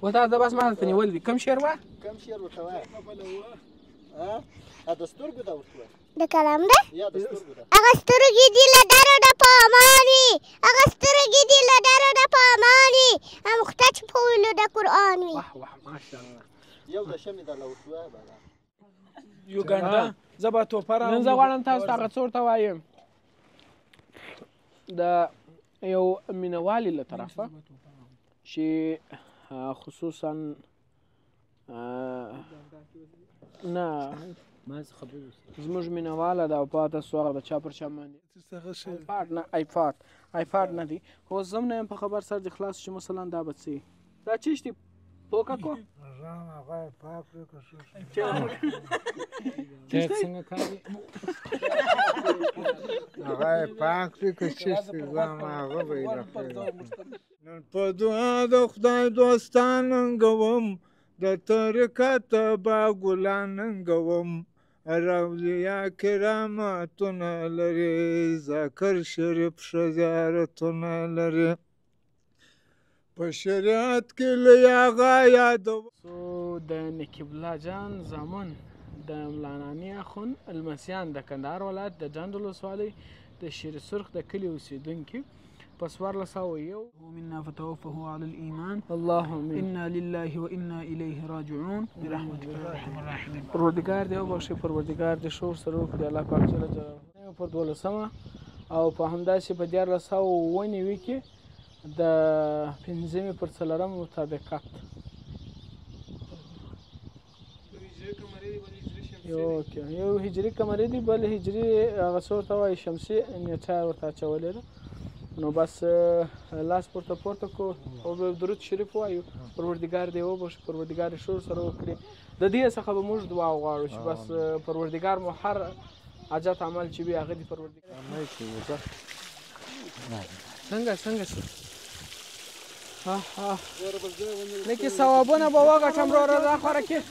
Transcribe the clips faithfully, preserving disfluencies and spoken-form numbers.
وتا د بس ما ته نیول دي کم شعر وه کم شعر ورته وایه ها د سترګو ده ورته وایه د کلام ده یا د سترګو ده هغه سترګې دي له ډاره د په امان وي هغه سترګې دي له ډاره د په امان وي اموخته چې په ویلو د قرآن وي واه واه ماشاءالله یو د شمې درله ورته وایه بله یوګانډا زه به توپه را نن زه غواړم تاسو ته هغه څه ورته وایم د یو مینهوالي له طرفه چې خصوصا نه زموږ مینهواله ده او پاته سو هغه د چا پر چا باندې آیپاډ نه آیپاډ آیپاډ نه دی خو زه هم نه یم په خبر سر د خلاص چې مثلا دا به څه دا چیش دی پوکه کو هغه یې پاک کړو که څه څنګه کوي هغه یې پاک کړي که چیرته ځم هغه به یې راښکلي نن په دعا د خدای دوستان ننګوم د طریقت با ګلان ننګوم اولیا کرامتونه لري ذکر شریف ښه زیارتونه لري په شریعت کې له هغه یادوم د نقیب الله جان زامن د ملاناني اخون المسیان د کندهار ولایت د جند ولسوالۍ د شیر سرخ د کلي اوسېدونکي په څوارلس سوه یو منا فتوفه على الايمان اللهم انا لله وانا اليه راجعون برحمتك يا ارحم الراحمين پروردګار دې وبخښي پروردګار دې شور سره وکړي الله پاک جل جلاله پر دولسمه او په همداسې په دیارلس سوه اووه نوي کې د پنځمې پر څلورم مطابقت یو هجري قمري دی بل هجري هغه څه ورته وایي شمسي نیټه ورته اچولې ده نو بس لاس پورته پورته کو او درود شریف وایو پروردګار دې وبخښي پروردګار دې شور سره وکړي د دې څخه به موږ دعا وغواړو چې بس پروردګار مو هر حاجت عمل چې وي هغه دې پروردګار څنګه څنګه شو ها ها لکه ثوابونه به وګټم وروره دا خوره کې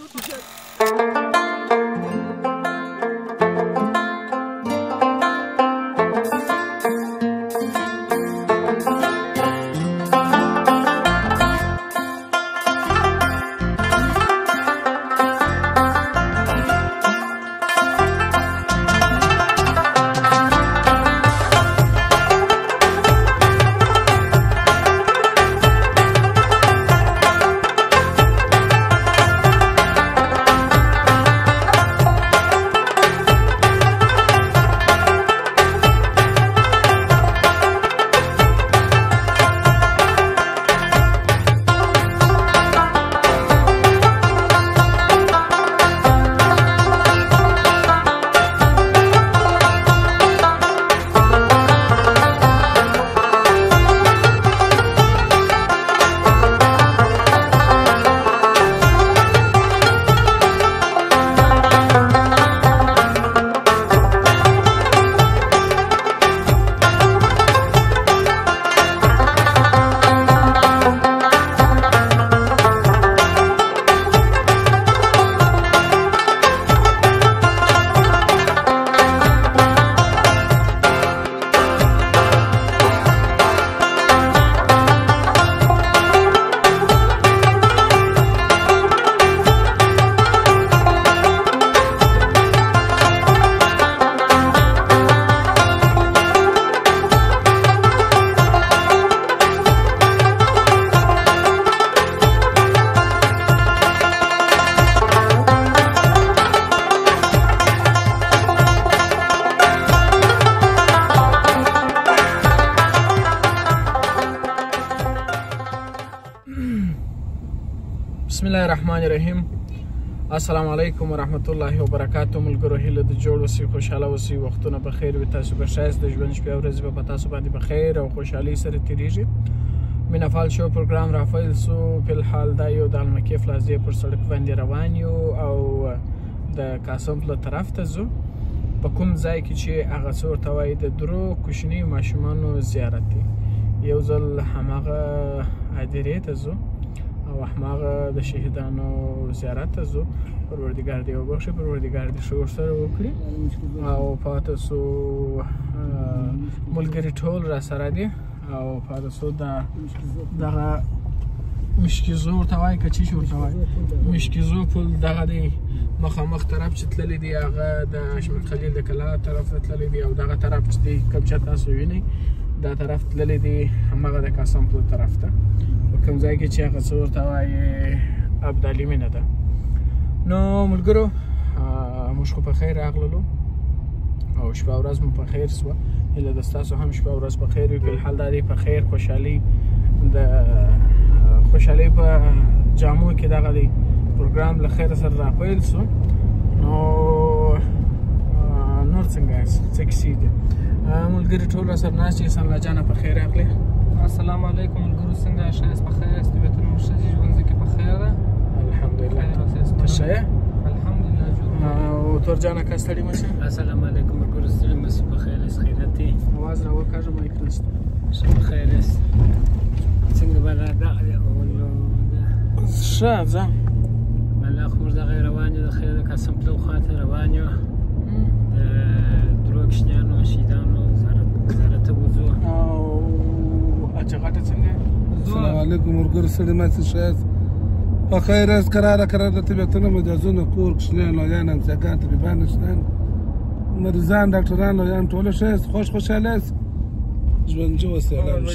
بسم الله الرحمن الرحیم السلام علیکم ورحمت الله وبرکاتو ملګرو هیله د جوړ اوسئ خوشحاله اوسئ وختونه په خیر وي تاسو به ښایست د ژوند شپې او ورځې به په تاسو باندې په خیر او خوشحالۍ سره تېرېږي مینهفال شو پروګرام رافیل سو په الحال دا یو د المکې فلازې پر سړک باندې روان یو او د قاسم له طرف ته ځو په کوم ځای کې چې هغه څه ورته وایي د درو کوچنیو ماشومانو زیارت دی یو ځل هماغه هدیرې ته ځو او هماغه د شهیدانو زیارت ته ځو پروردګار دې وبخښي پروردګار دې ښه ورسره وکړي او پاته سو ملګري ټول را سره دي او پاته سو د دغه مشکیزو ورته وایي که چی ورته وایي مشکیزو پل دغه دی مخامخ طرف چې تللی دی هغه د حشمت خلیل د کلا طرف ته تللی دی او دغه طرف چې دی کوم چې تاسو وینئ دا طرف تللی دی همغه د قاسم پل طرف ته په کوم ځای کې چې هغه څه ورته وایي ابدالي مینه ده. نو ملګرو موږ خو په خیر راغللو او شپه ورځ مو په خیر سوه. هیله ده ستاسو هم شپه ورځ په خیر وي. فلحال دا دی په خیر خوشحالي د خوشحالۍ په جامو کې دغه دی پروګرام له خیره سره راپیل سو. نو نور څنګه یاست؟ څه کیسې دي ملګري ټول راسره ناست یې؟ الله جانه په خیر راغلې. السلام علیکم ملګرو، څنګه یاست؟ ښه یاست؟ په خیر یاست؟ طبیعتونه مو ښه دي؟ ژوند کې په خیر ده؟ الحمدلله. ته ښه یې؟ الحمدلله. او تور جانه که ستړي مه شې؟ السلام علیکم ملګرو، ستړي مه شئ، په خیر یاست؟ خیریت دی؟ اواز راوکاږه مایک نشته. ښه په خیر یاست؟ څنګه بلا دغه دی ښه ځه بلا خو موږ دغه روان یو د خیر د قاسم پلو خواته روان یو د درو کشنیانو شهیدانو زیارت ته وځو. او اچغټه څنګه؟ السلام علیکم ملګرو، ستړي مه شئ، ښه یاست؟ په خیر یاست؟ کراره کراره طبیعتونه مجازونه کور کشنیان لویان همسایګان طبیبان شنان مریضان ډاکټران لویان ټوله ښه یاست؟ خوش خوشحاله یاست؟ ژوندي اوسئ.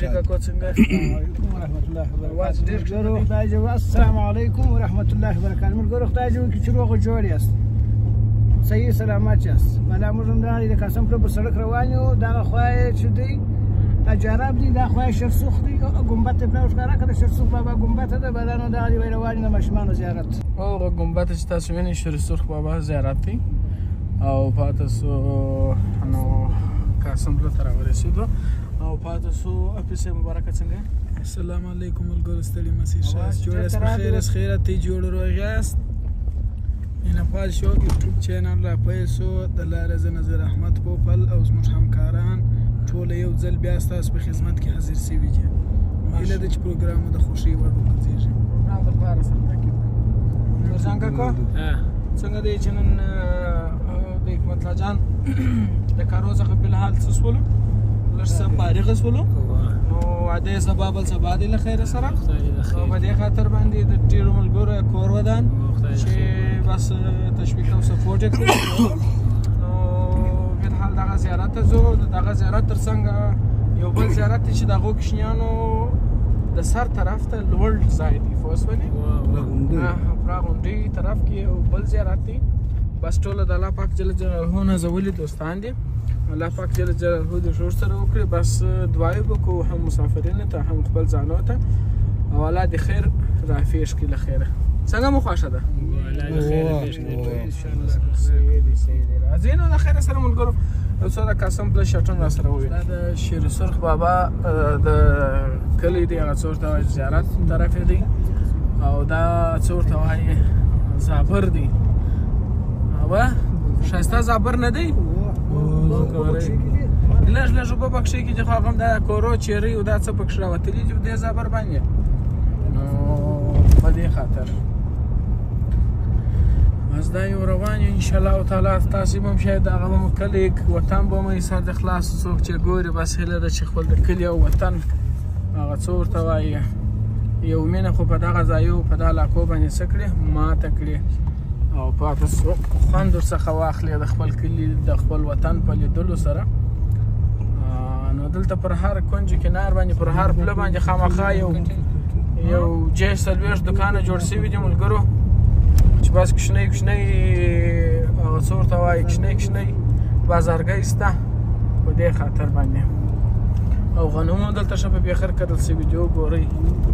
السلام علیکم ورحمت الله وبرکاته. ملګرو خدای دې وکړي چې روغ او جوړ یاست، صحیح سلامت یاست. بلا موږ هم دغه د قاسم پلو په سړک روان یو. دغه خوا یې چې دی جراب دی، دا خوا یې شرسوخ دی، ګمبت یې پرې ورښکاره کړه. شرسوخ بابا ګمبت ده. بلا نو دغه دی روان یو د ماشومانو زیارت. هغه ګمبت چې تاسو وینئ شرسوخ بابا زیارت دی او پاته سو نو قاسم پلو ته راورسېدو او پاته سو اپیسې مبارکه څنګه؟ السلام علیکم ملګرو، ستړي مه شئ، ښه یاست؟ جوړ یاست؟ په خیر یاست؟ خیریت دی؟ جوړ روغ یاست؟ انفال شو یوټیوب چینل راپیل سو د لارې زه نظیر احمد پوپل او زموږ همکاران ټوله یو ځل بیا ستاسو په خدمت کې حاضر سوي دي. هیله ده چې پروګرام مو د خوښۍ وړ وګرځېږي. دلپاره سره تعقیب کړئ. نورجان کاکا څنګه دی چې نن د حکمت الله جان د کارو څخه فلحال څه شولو؟ لږ څه فارغه شولو نو واده یې سبا بل سبا دی له خیره سره. په دې خاطر باندې د ډېرو ملګرو کور ودان چې بس تشویق او سپورټ یې کړو. نو فلحال دغه زیارت ته ځو. د دغه زیارت تر څنګ یو بل زیارت دی چې د هغو کوچنیانو د سر طرف ته لوړ ځای دی پوه شولې پراغونډۍ طرف کې یو بل زیارت دی. بس ټوله د الله پاک جل جلاله نازولي دوستان دي. الله پاک جل جلاله دې ښه ورسره وکړي. بس دعا یې وکړو هم مسافرینو ته هم خپل ځانو ته او الله دې خیر رافیش کړي له خیره. څنګه مو خوښه ده؟ راځئ نو د خیره سره ملګرو یو څو د قاسم پلو شټن را سره ووینو. دا د شیر سرخ بابا د کلی دی، هغه څه ورته وایي زیارت طرف دی او دا څه ورته وایي زابر دی. اوه ښایسته زابر نه دی؟ لږ لږ اوبه پکښې کېږي خو هغه هم دا کورو چیرۍ او دا څه پکښې راوتلي دي په دې زابر باندې. نو په دې خاطر بس دا یو روان یو انشاءالله تعالی. تاسې به هم شاید هغه به مو کلی وطن به مو سر د خلاص څوک چې ګوري بس هیله ده چې خپل د کلي او وطن هغه څه ورته وایي یو مینه خو په دغه ځایو په دغه علاقو باندې څه کړې ماته کړې او پاته خوند ورڅخه واخلې د خپل کلي د خپل وطن په لیدلو سره. نو دلته پر هر کونج کنار باندې پر هر پله باندې خامخا یو یو جې څلوېښت دوکانه جوړ شوي دي ملګرو چې بس کوچنۍ کوچنۍ هغه څه ورته وایي کوچنۍ کوچنۍ بازارګۍ شته په دې خاطر باندې. او غنم هم دلته ښه په بېخر کرل شوي دي. وګورئ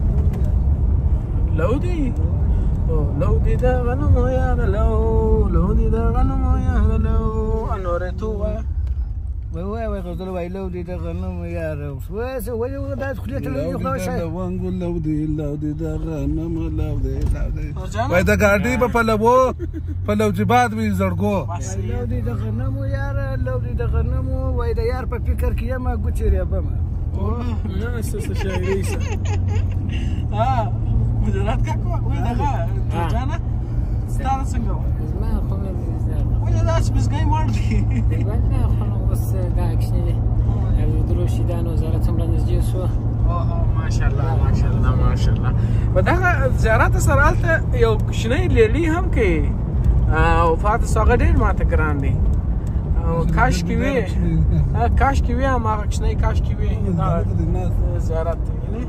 لو دی لو دی د غنمو یاره لو لو دی د غنمو یاره لو انورې تو وایه وای وای وای غزل وای لو دی د غنمو یاره وای څه وایي دا خولې ته لوي خو شي لونګ لو دی لو دی د غنمو لو دی لو دی وای د ګاډي په پلوو پلو جباد وی زړګو لو دی د غنمو یاره لو دی د غنمو وای د یار په فکر کې یم ګوچری به ما نه څه څه شاعري څه ها مجرد کاکو وای دغه جانه ستاره څنګه زما خو مې ولې داسې بزګۍ مړ دي نه خو نو بس دا کښنې دي درو شهیدانو زیارت څومره نږدې شو. اوه ماشاءالله ماشاءالله ماشاءالله ماشاءالله. په دغه زیارت سره هلته یو کوچنی لیلي هم کوي او پاتې سو هغه ډېر ماته ګران دی او کاشکې وي کاشکې وي هماغه کوچنی کاشکې وي دغه زیارت دی وینې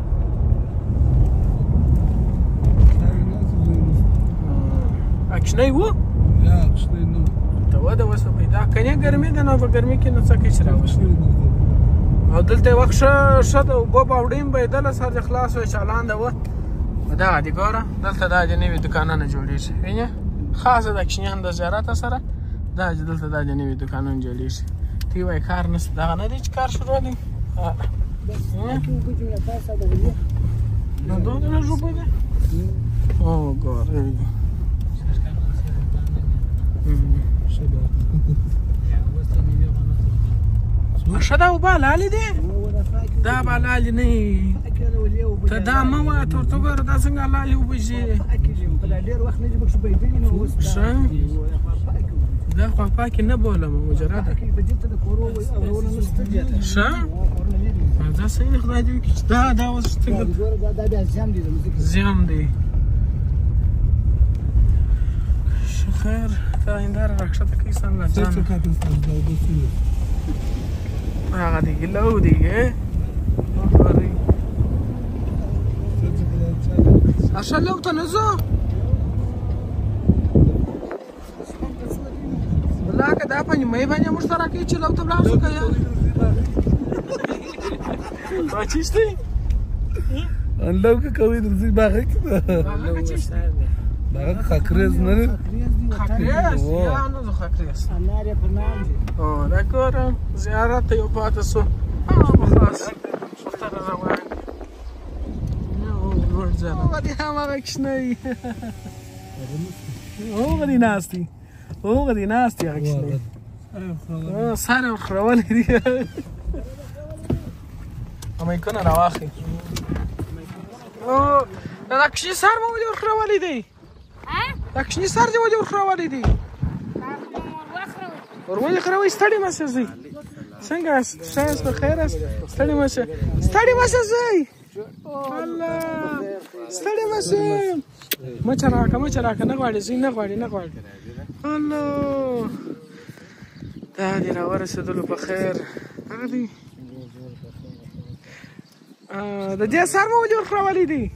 کوچنی و ته وده اوس به پیدا کنې ګرمي ده نو په ګرمي کې نو څه کوي چې راوشي او دلته یې وخت ښه ښه د اوبه باوډۍ بهېدله سر دې خلاص وی چالانده وه دغه دې ګوره دلته دا دې نوي دوکانونه جوړېږي وینې خاصه د کوچنیانو د زیارت سره دا چې دلته دا دې نوي دوکانونه جوړېږي ته یې وایي کار نشته دغه نه دی چې کار شروع دی نو دونه لږ اوبه دي او ګوره ښه دا اوبه حلالې دي دا به حلالې نه وي ته دا مه وایه ته ورته وګوره دا څنګه حلالې اوبه ځي ښه دا خوا پاکې نه بولم مجرده ښه دا صحیح دی خدای دې وکړي دا دا اوس زیام دی خیر تا هنداره راکښته کوي څنګه ځان هغه دی ګلو دی عشان لو ته نه ځو ولاکه دا په نیمایي باندې موږ ته راکوي چې لو ته ولاړ شو که یا دا چیشتی لو که کوي درځي باغه کې هغه چیشتی باغه خاکریز نه دی خاکریز یا نه زه خاکریز او دا ګوره زیارت ته یو پاتې سو خلاص ورته را روان لوړ زیارت هغه دې هماغه کوچنی هغه دې ناست دي هغه دې ناست دي هغه کوچنی سر یې ورخرولی دي میکونه راواخلئ دا کوچني سر مو ولې ورخرولی دی دا کوچني سر دې ولې ورخرولی دی ور ولې خروئ ستړي مه شئ زوی څنګه یاست ښه یاست په خیر یاست ستړي مه شئ ستړي مه شئ زوی الله ستړي مه شئ مچه راکړه مچه راکړه نه غواړي زوی نه غواړي نه غواړي الله دا دې راورسېدلو په خیر هغه دی د دې سر مو ولې ورخرولی دی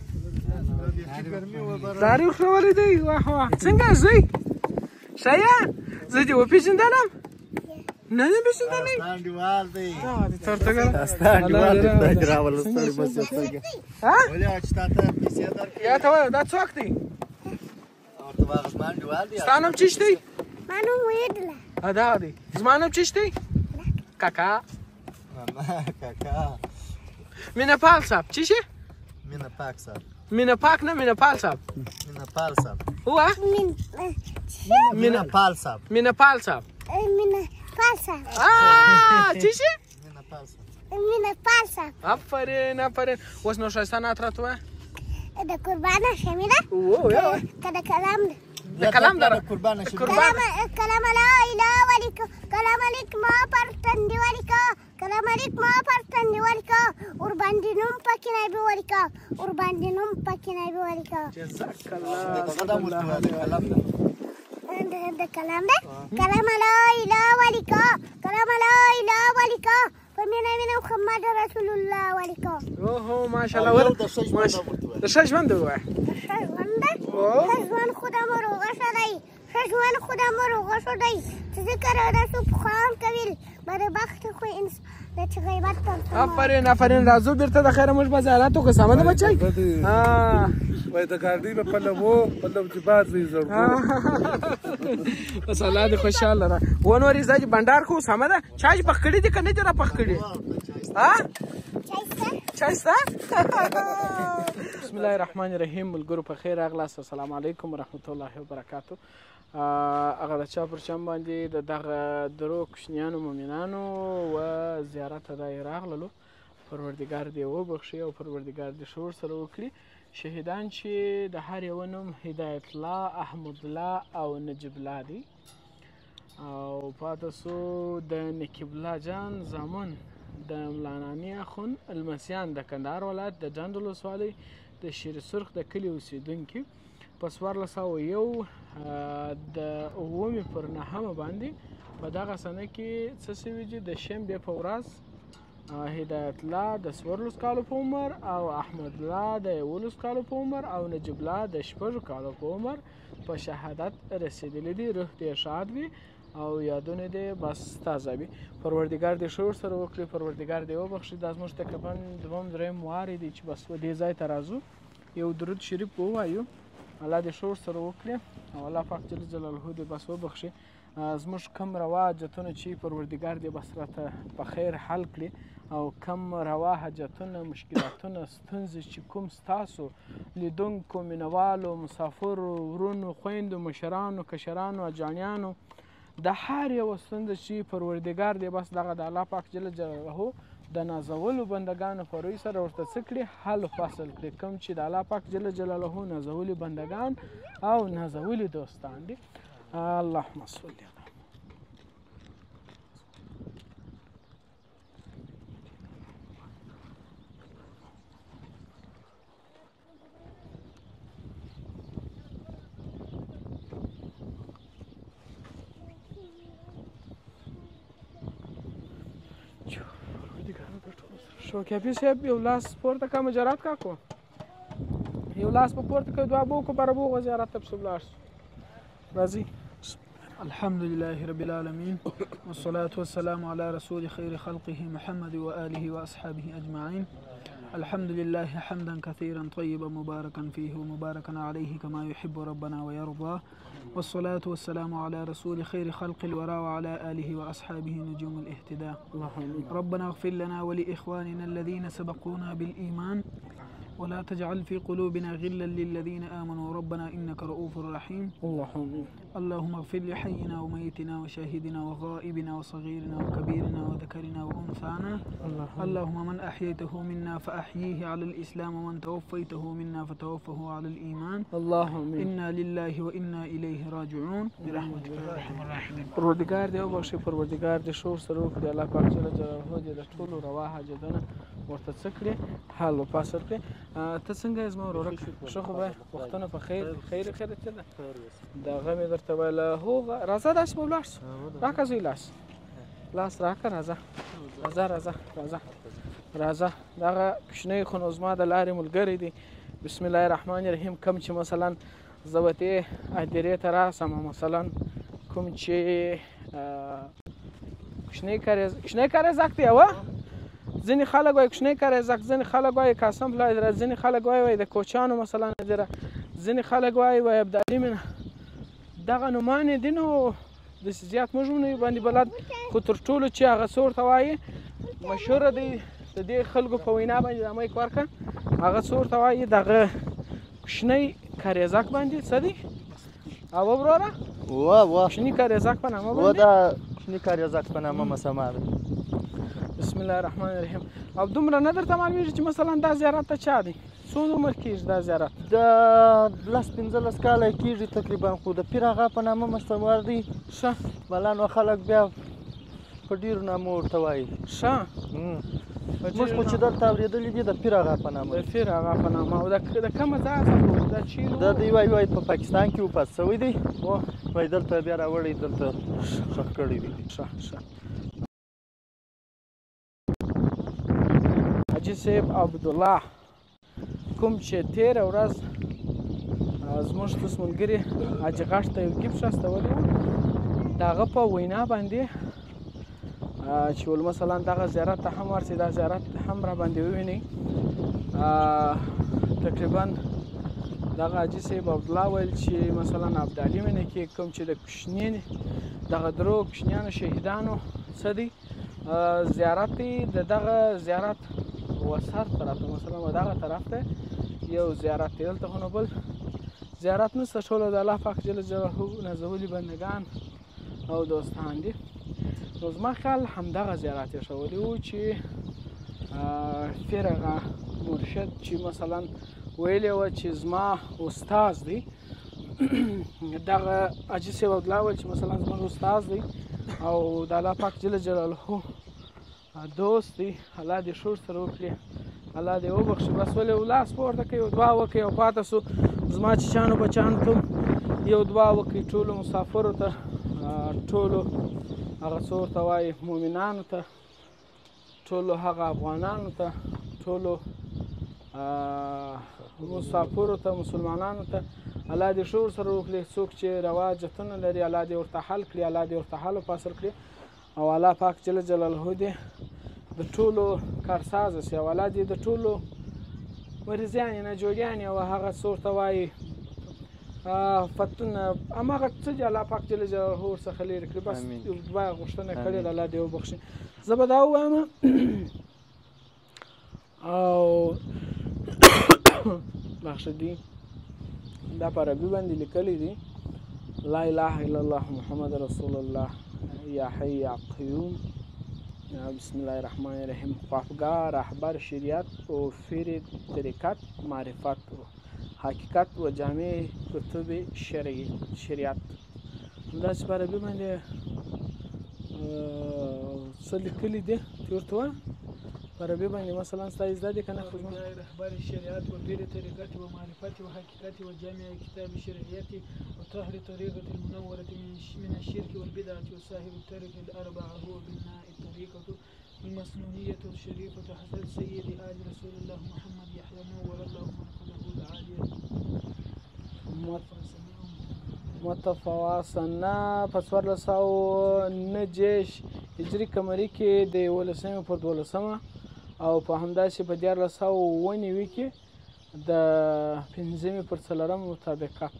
دا دې ورخرولی دی واه واه څنګه زوی ښه یې زه دې وپېژندلم نه دې پېژندلی انډیوال دی ته ورته ګوره ستا انډیوال دی خدای دې راوله ستړي مه شې څنګه ولې هغه چې تا ته پیسې درکړې یا ته وایه دا څوک دی ورته وایه هغه زما انډیوال دی ستا نوم چیش دی ما نوم ویدله دا دی زما نوم چیش دی کاکا ماما کاکا مینه پال صاحب چی شي مینه پاک صاحب مینه پاک نه مینه پال صاحب مینه پال صاحب هو مینه پال صاحب مینه پال صاحب مینه پال صاحب آه چی شي مینه پال صاحب مینه پال صاحب آفرین آفرین اوس نو ښایسته نعت راته ووایه د قربانه شمیده اوه یا که د کلام ده د کلام داره قربانه شي قربان کلام لا اله ولیکو کلام علیک ما پر تندې ولیکو کلام علیک ما پر تندې ولیکو ور باندې نوم پکې نه به ولیکو ور باندې نوم پکې نه به ولیکو جزاک الله قدم ورته د کلام د کلام ده کلام لا اله ولیکو کلام لا اله ولیکو فمینه مینه محمد رسول الله ولیکو اوه ماشاءالله ور د ښه ژوند ووایه ښه ژوند ده ښه ژوند خدا مو روغه شه دی ښه ژوند خدا مو روغه شه دی چې ذکر او داسې پخوان کوي بدبخت خو انسان د چې غیبت ته آفرین آفرین راځو بیرته د خیره موږ به زیارت وکړو سمه ده بچی وای د ګاډۍ به پله و پله چې باد وي زړګو بس الله دې خوشحاله را و نورې ځه چې بنډار کوو سمه ده چای چې پخ کړي دي که نه دي را پخ کړي چای شته بسم الله الرحمن الرحیم ملګرو په خیر راغلاست السلام علیکم ورحمت الله وبرکاتو هغه د چا پر چم باندې د دغه درو کوچنیانو مؤمنانو و زیارت ته دا یې راغللو پروردګار دې وبخښي او پروردګار دې ښه ورسره وکړي شهیدان چې د هر یوه نوم هدایت الله احمد الله او نجیب الله دی او پاته سو د نقیب الله جان زامن د ملاناني اخون المسیان د کندهار ولایت د جندول ولسوالۍ د شیر سرخ د کلي اوسېدونکي په څوارلس سوه یو د اوومې پر نهمه باندې په دغه سنه کې څه شوي چې د شنبې په ورځ هدایت الله د څوارلس کالو په عمر او احمد الله د یولس کالو په عمر او نجیب الله د شپږو کالو په عمر په شهادت رسېدلی دي. روح دې ښاد وي او یادونه دې بس تازه وي. پروردګار دې ښه ورسره وکړي، پروردګار دې وبخښي. دا زموږ تقریبا دوم درېیم وار دی چې بس دې ځای ته راځو، یو درود شریف ووایو، الله دې ښه ورسره وکړي او الله پاک جل جلاله دې بس وبخښي. زموږ کم روا حاجتونه چې پروردګار دې بس راته په خیر حل کړي او کم روا حاجتونه، مشکلاتونه، ستونزې چې کوم ستاسو لیدونکو، مینوالو، مسافرو، ورونو، خویندو، مشرانو، کشرانو، اجانیانو د هر یوه ستونزه چې پروردګار دې بس دغه د الله پاک جل جلاله د نازولو بندګانو په روی سره ورته څه کړي، حل فصل کړي. کوم چې د الله پاک جل جلاله نازولي بندګان او نازولي دوستان دي. اللهم صل علی شوکیافي صاحب یو لاس پورته که مجرات کاکو، یو لاس په پورته که دعا به وکړو بره به وغځو زیارت ته پسې ولاړ شو. راځئ. الحمد لله رب العالمين والصلاة والسلام على رسول خير خلقه محمد وآله وأصحابه أجمعين. الحمد لله حمدا كثيرا طيبا مباركا فيه ومباركا عليه كما يحب ربنا ويرضى، والصلاة والسلام على رسول خير خلق الورى وعلى آله وأصحابه نجوم الاهتداء. ربنا اغفر لنا ولإخواننا الذين سبقونا بالإيمان ولا تجعل في قلوبنا غلا للذين آمنوا ربنا إنك رؤوف رحيم. اللهم اغفر لحينا وميتنا وشاهدنا وغائبنا وصغيرنا وكبيرنا وذكرنا وأنثانا. اللهم من أحييته منا فأحييه على الإسلام ومن توفيته منا فتوفه على الإيمان. اللهم إنا لله وإنا إليه راجعون برحمتك يا أرحم الراحمين. پروردګار دې وبخښي، پروردګار دې ښه ورسره وکړي، الله پاک جل جلاله دې د ټولو روا حاجتونه ورته څه کړي، حل و فصل کړي. ته څنګه یې زما ورورک؟ ښه خو به وختونه په خیر خیر خیر څه ده دغه مې درته ویله. هو راځه داسې به ولاړ شو، راکړه زوی لاس لاس راکړه، راځه راځه راځه راځه راځه. دغه کوچنی خو نو زما د لارې ملګری دی. بسم الله الرحمن الرحیم. کوم چې مثلا زه وتې هدیرې ته راسم، مثلا کوم چې کوچنی کاریزک دی اوه ځینې خلک وایي کوچنی کاریزک، ځینې خلک وایي قاسم فلایدره، ځینې خلک وایي وایي د کوچیانو مثلا هدیره، ځینې خلک وایي وایي ابدالي مینه. دغه نومان دي نو داسې زیات موږ هم نه یو باندې بلد، خو تر ټولو چې هغه څه ورته وایي مشهوره دی د دې خلکو په وینا باندې د مایک ورکړه، هغه څه ورته وایي دغه کوچنی کاریزک باندې څه دی اوه وروره؟ اوه اوه کوچني کاریزک په نامه باندې، اوه دا کوچني کاریزک په نامه مسمه ده. بسم الله الرحمن الرحیم. او دومره نه درته معلومیږي چې مثلا دا زیارت ته چا دی؟ څو عمر کېږي دا زیارت؟ د لس پنځلس کاله کېږي تقریبا، خو د پیر اغا په نامه مستمر دی. ښه بلا نو خلک بیا په ډېرو نامو ورته وایي. ښه موږ خو چې دلته اورېدلي دي د پیر اغا په نامه. د پیر اغا په نامه. او د کومه ځایه څخه دا چیرې دا دوی وایي وایي په پاکستان کې وفات شوی دی، اوه وایي دلته بیا راوړی، دلته ښخ کړی دی. ښه ښه. حاجي صاحب عبدالله کوم چې تېره ورځ زموږ دوست ملګري حاجي غاښ ته یو ګیفټ راستولی و، د هغه په وینا باندې چې ول مثلا دغه زیارت ته هم ورسئ، دا زیارت هم را باندې ووینئ. تقریبا دغه حاجي صاحب عبدالله ویل چې مثلا ابدالي مینه کې کوم چې د کوچني دغه درو کوچنیانو شهیدانو څه دی زیارت دی، د دغه زیارت وسر طرف ته مثلا و دغه طرف ته یو زیارت دی، دلته خو نو بل زیارت نشته، ټوله د الله پاک جل جلاله نازولي بندګان او دوستان دي. نو زما خیال همدغه زیارت یې ښولی و چې پیر اغا مرشد چې مثلا ویلی وه چې زما استاز دی، دغه حاجي صاحب عبدالله ویل چې مثلا زموږ استاز دی او د الله پاک جل جلاله دوست دی الله دې شور سره وکړي الله دې وبخښي بس ولې لاس پورته کوي یو دعا وکړي او پاته سو زما چیچانو بچانو ته یو دعا وکړي ټولو مسافرو ته ټولو هغه څه ورته وایي مؤمنانو ته ټولو هغه افغانانو ته ټولو مسافرو ته مسلمانانو ته الله دې شور سره وکړي څوک چې روا جتونه لري الله دې ورته حل کړي الله دې ورته حل فاصل کړي او الله پاک جل جلاله دې د ټولو کارسازه سي او الله دې د ټولو مریضیان نه جوړیان او هغه څه ورته وایي فتونه هماغه څه چې الله پاک جل جلاله ورڅخه لرې کړي بس دعا غوښتنه کړې ده الله دې وبخښي زه به دا ووایم او بخښه دي دا په عربي باندې لیکلي دي لا اله الا الله محمد رسول الله یا حی یا قیوم بسم الله الرحمن الرحیم خواهگاه رهبر شریعت و فیر طریقت معرفت و حقیقت و جامع کتب شریعت همداسې په عربي باندې څه لیکلي دي چې ورته ووایه په عربي باندې مثلا ستا زده دي که نه رهبر شریعت و پیر طریقت و معرفت و حقیقت و جامع کتاب شرعیت و طهر طریقة المنورة من الشرك والبدعة وصاحب الطريق الأربعة هو بناء الطريقة المسنونية الشريفة حضرت سيد آل رسول الله محمد يحيى نور الله مرقده العالية متفاوسنه په څوارلس سوه نه دېرش هجري قمري کې د یولسمې پر دولسمه او په همداسې په دیارلس سوه اووه نوي کې د پنځمې پر څلورمه مطابقت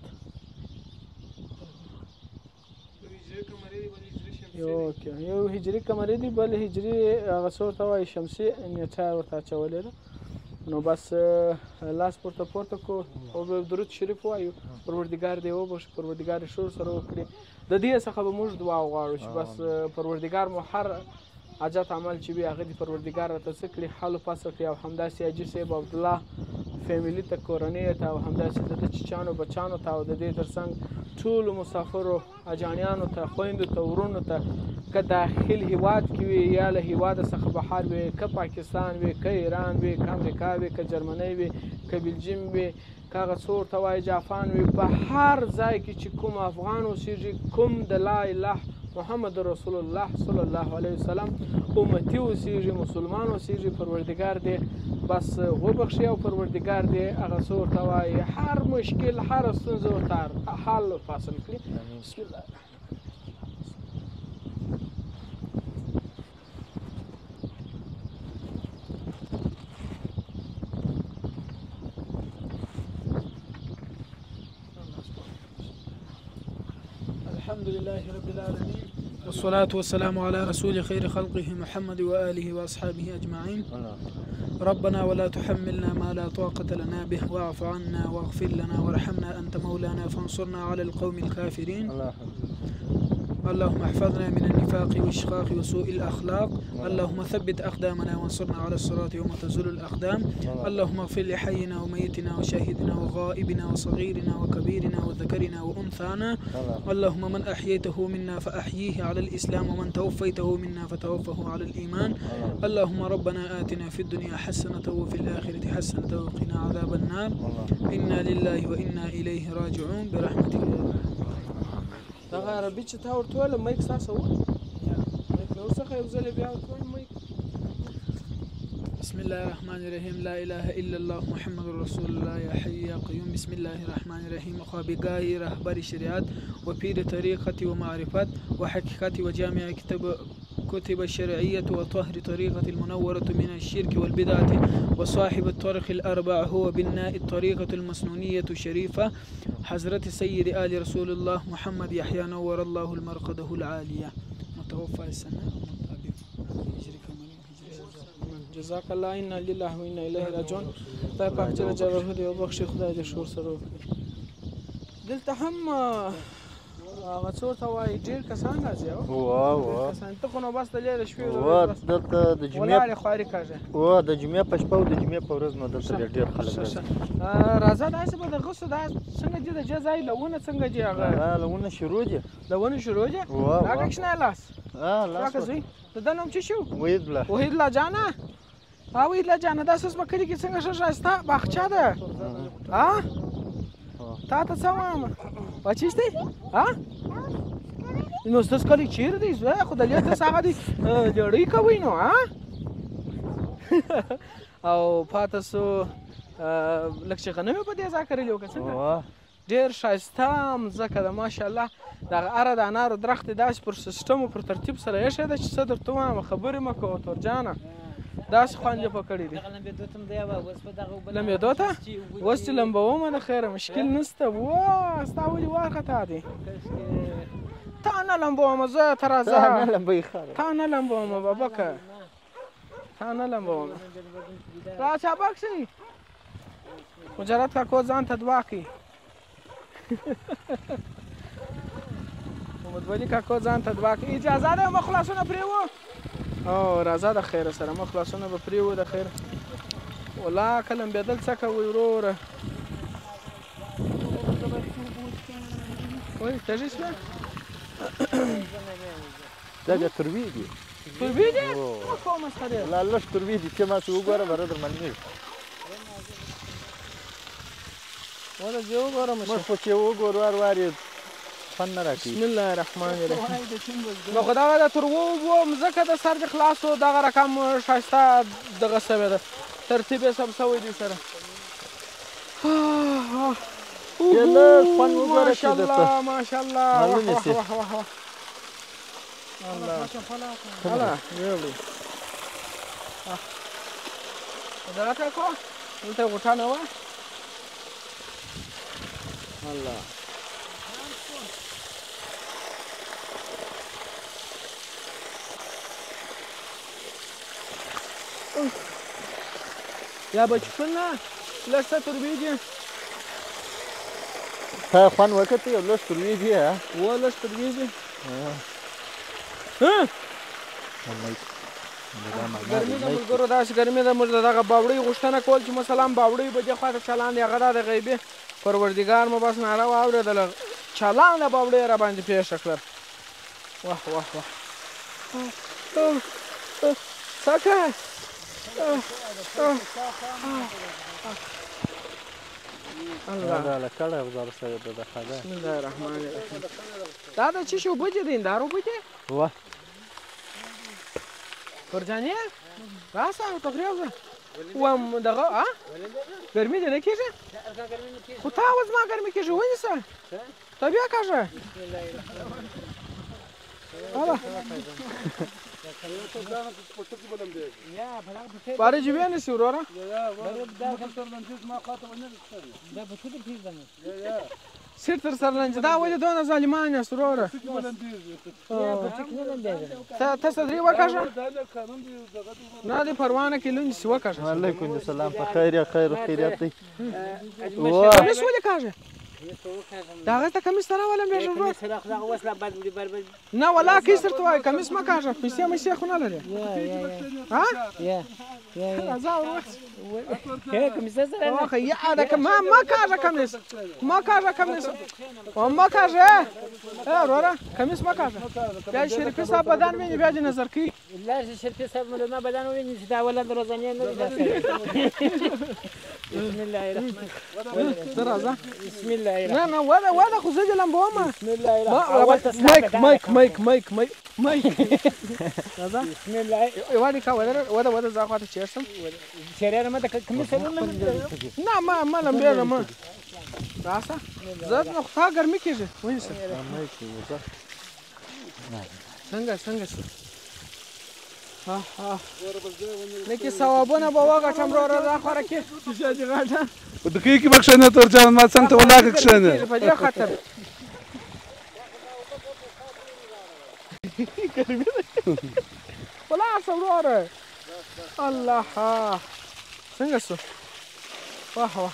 یو هجري قمري دی بل هجري هغه څه ورته وایي شمسي نیټه ورته اچولې ده نو بس لاس پورته پورته کو او درود شریف وایو پروردګار دې وبخښي پروردګار دې شور سره وکړي د دې څخه به موږ دعا وغواړو چې بس پروردګار مو هر حاجت عمل چې وي هغه دې پروردګار راته څه کړي حل و فصل کړي او همداسې حاجي صاحب عبدالله فیملي ته کورنۍ ته او همداسې د ده چیچانو بچانو ته او د دې تر څنګ ټولو مسافرو اجانیانو ته خویندو ته ورونو ته که داخل هیواد کې وي یا له هیواده څخه بهر وي که پاکستان وي که ایران وي که امریکا وي که جرمنۍ وي که بلجیم وي که هغه څه ورته وایي جاپان وي په هر ځای کې چې کوم افغان اوسېږي کوم د لا اله محمد رسول الله صلی الله علیه وسلم امتی اوسېږي مسلمان اوسېږي پروردګار دې بس وبخښي او پروردګار دې هغه څه ورته وایي هر مشکل هر ستونزه ورته حل فاصل کړي بسم الله الحمد لله رب العالمين والصلاة والسلام على رسول خير خلقه محمد وآله وأصحابه أجمعين ربنا ولا تحملنا ما لا طاقة لنا به واعف عنا واغفر لنا وارحمنا أنت مولانا فانصرنا على القوم الكافرين اللهم احفظنا من النفاق والشقاق وسوء الأخلاق اللهم ثبت أقدامنا وانصرنا على الصراط يوم تزول الأقدام اللهم اغفر لحينا وميتنا وشاهدنا وغائبنا وصغيرنا وكبيرنا وذكرنا وأنثانا اللهم من أحييته منا فأحييه على الإسلام ومن توفيته منا فتوفه على الإيمان اللهم ربنا آتنا في الدنيا حسنة وفي الآخرة حسنة وقنا عذاب النار إنا لله وإنا إليه راجعون برحمتك يا رب دغه عربي چې تا ورته ویله مایک ستاسو و مایک له ورڅخه یو ځل بیا ورته وایم مایک بسم الله الرحمن الرحيم لا إله إلا الله محمد رسول الله يا حي يا قيوم بسم الله الرحمن الرحيم خوابگاه رهبر شریعت و پیر طریقت و معرفت و حقیقت و جامع کتاب كتب الشرعية وطهر طريقة المنورة من الشرك والبدعة وصاحب الطرق الأربع هو بناء الطريقة المسنونية الشريفة حضرة سيد آل رسول الله محمد يحيى نور الله المرقده العالية متوفى السنة جزاك الله إنا لله وإنا إليه راجعون خدای پاک جل جلاله دې وبخښي خدای دې شور سره وکړي دلته هم هغه څه ورته وایي ډېر کسان راځي وا وا کسان ته خو نو بس د لرې شپې وا دلته د جمعې ولاړې خواري کاږي وا د جمعې په شپه او د جمعې په ورځ نو دلته ډېر خلک راځي راځه داسې به د غوڅو دا څنګه دي د جې ځای لونه څنګه دي هغه لونه شروع دي لونه شروع دي دا کښنه لاس ها لاس راکه زوی د ده نوم څه شو وحید الله وحید الله جانه ها وحید الله جانه دا ستاسو په کلي کې څنګه ښه ښایسته باغچه ده ها تا ته څه وایم بچیش دی ها نو ستاسو کلي چیرې دی زویه خو دلې تاسو هغه دی لړۍ کوئ نو ها او پاته سو لږ چې غنم یې په دې ځای کرلي وو که څنګه ډېر ښایسته مځکه ده ماشاءالله دغه اره د انارو درخت یې داسې پر سیسټم او پر ترتیب سره ایښی ده چې څه درته ووایم خبرې مه کوه تورجانه داسې خوند یې په کړی دی لمبېدو ته اوس چې لمبومه د خیره مشکل نشته وه ستا ولې وارخطا دی تا نه لمبومه زه ته راځه تا نه لمبومه بابکه تا نه لمبومه را چابک شي مجرد کاکو ځان ته دعا کوي محمد ولي کاکو ځان ته دعا کوي اجازه ده مخ خلاصونه پرېوو او راځه د خیره سره مخ خلاصونه به پرېوو د خیره ولا که لمبېدل څه کوئ وروره وایي تږي شوه دا بیا تروی دي تروی دي کومه مسخه دی لا لږ تروی دي چې ما څه وګوره به در معلومېږي وله زه وګورم موږ خو چې وګورو هر وار یې خوند نه راکوي بسم الله الرحمن الرحیم نو خو دغه د تروو اوبو مځکه د سر د خلاصو دغه رقم ښایسته دغه سوې ده ترتیب یې سم سوی دی سره لږ خوند وګوره چې ماشاءالله ماشاءالله معلومې شي الله هله یوړي دغه کاکو دلته یې غوټه نه وه الله یا بچکونه لږ څه تروی دي تا خوند وکړ یو لږ تروی دي و لږ تروی دي ګرمي د ملګرو داسې ګرمي ده موږ د دغه باوړۍ غوښتنه کول چې مثلا باوړۍ به دې خواته چالان دی هغه دا د غیبي پروردګار مو بس ناره واورېدله چالانه باوړۍ را باندې پېښه کړه واه واه واه سکه الله کله وزاره سره د خدا بسم الله الرحمن الرحیم دا د څه شي اوبه دي د هندارو اوبه دي واه فرجانیه راسه تقریبا و دغه ها ګرمي دې نه کېږي خو تا اوس ما ګرمي کېږي ونیسه ته بیا کاږه باره جی بیانه سی وراره سیر تر سرلنج دا ولې دونه ظالمان یاست وروره ته صدري وکاږه نه دې پروانه کې لونج سي وکاږه وعلیکم السلام په خیر یا خیر خیریت دی کمیس ولې کاږه دا هغه ته کمیس سره ولم بیا ورور نه ولا کې سره توای کمیس ما کاږه پیسې مې شي خو نه لري ها یا یا راځه ورور کمیس سره واخه یا دا ما ما کاږه کمیس ما کاږه کمیس او ما کاږه ا ورور کمیس ما کاږه بیا شریف صاحب بدن مې بیا دې نظر کوي لا شریف صاحب مې ما بدن ویني چې دا ولادت روزانه نه دي بسم الله الرحمن الرحيم درازه بسم الله لا لا ولا ولا خو زه لم بومه بسم الله الرحمن مايك مايك مايك مايك مايك مايك درازه بسم الله وادي کا ودا ودا ودا زاخواته چیرسم شریانه ما د کوم څه نه ما ما لم بیا ما راسه زاد نو خا ګرمي کیږي وینځه څنګه څنګه ها ها لکه ثوابونه به وګټم وروره دا خوره کې چې دې غاټه په دقیقه کې بخښنه تورجان ما څنګه ته ولاګه کښنه په دې خاطر ولا وروره الله ها څنګه سو واه واه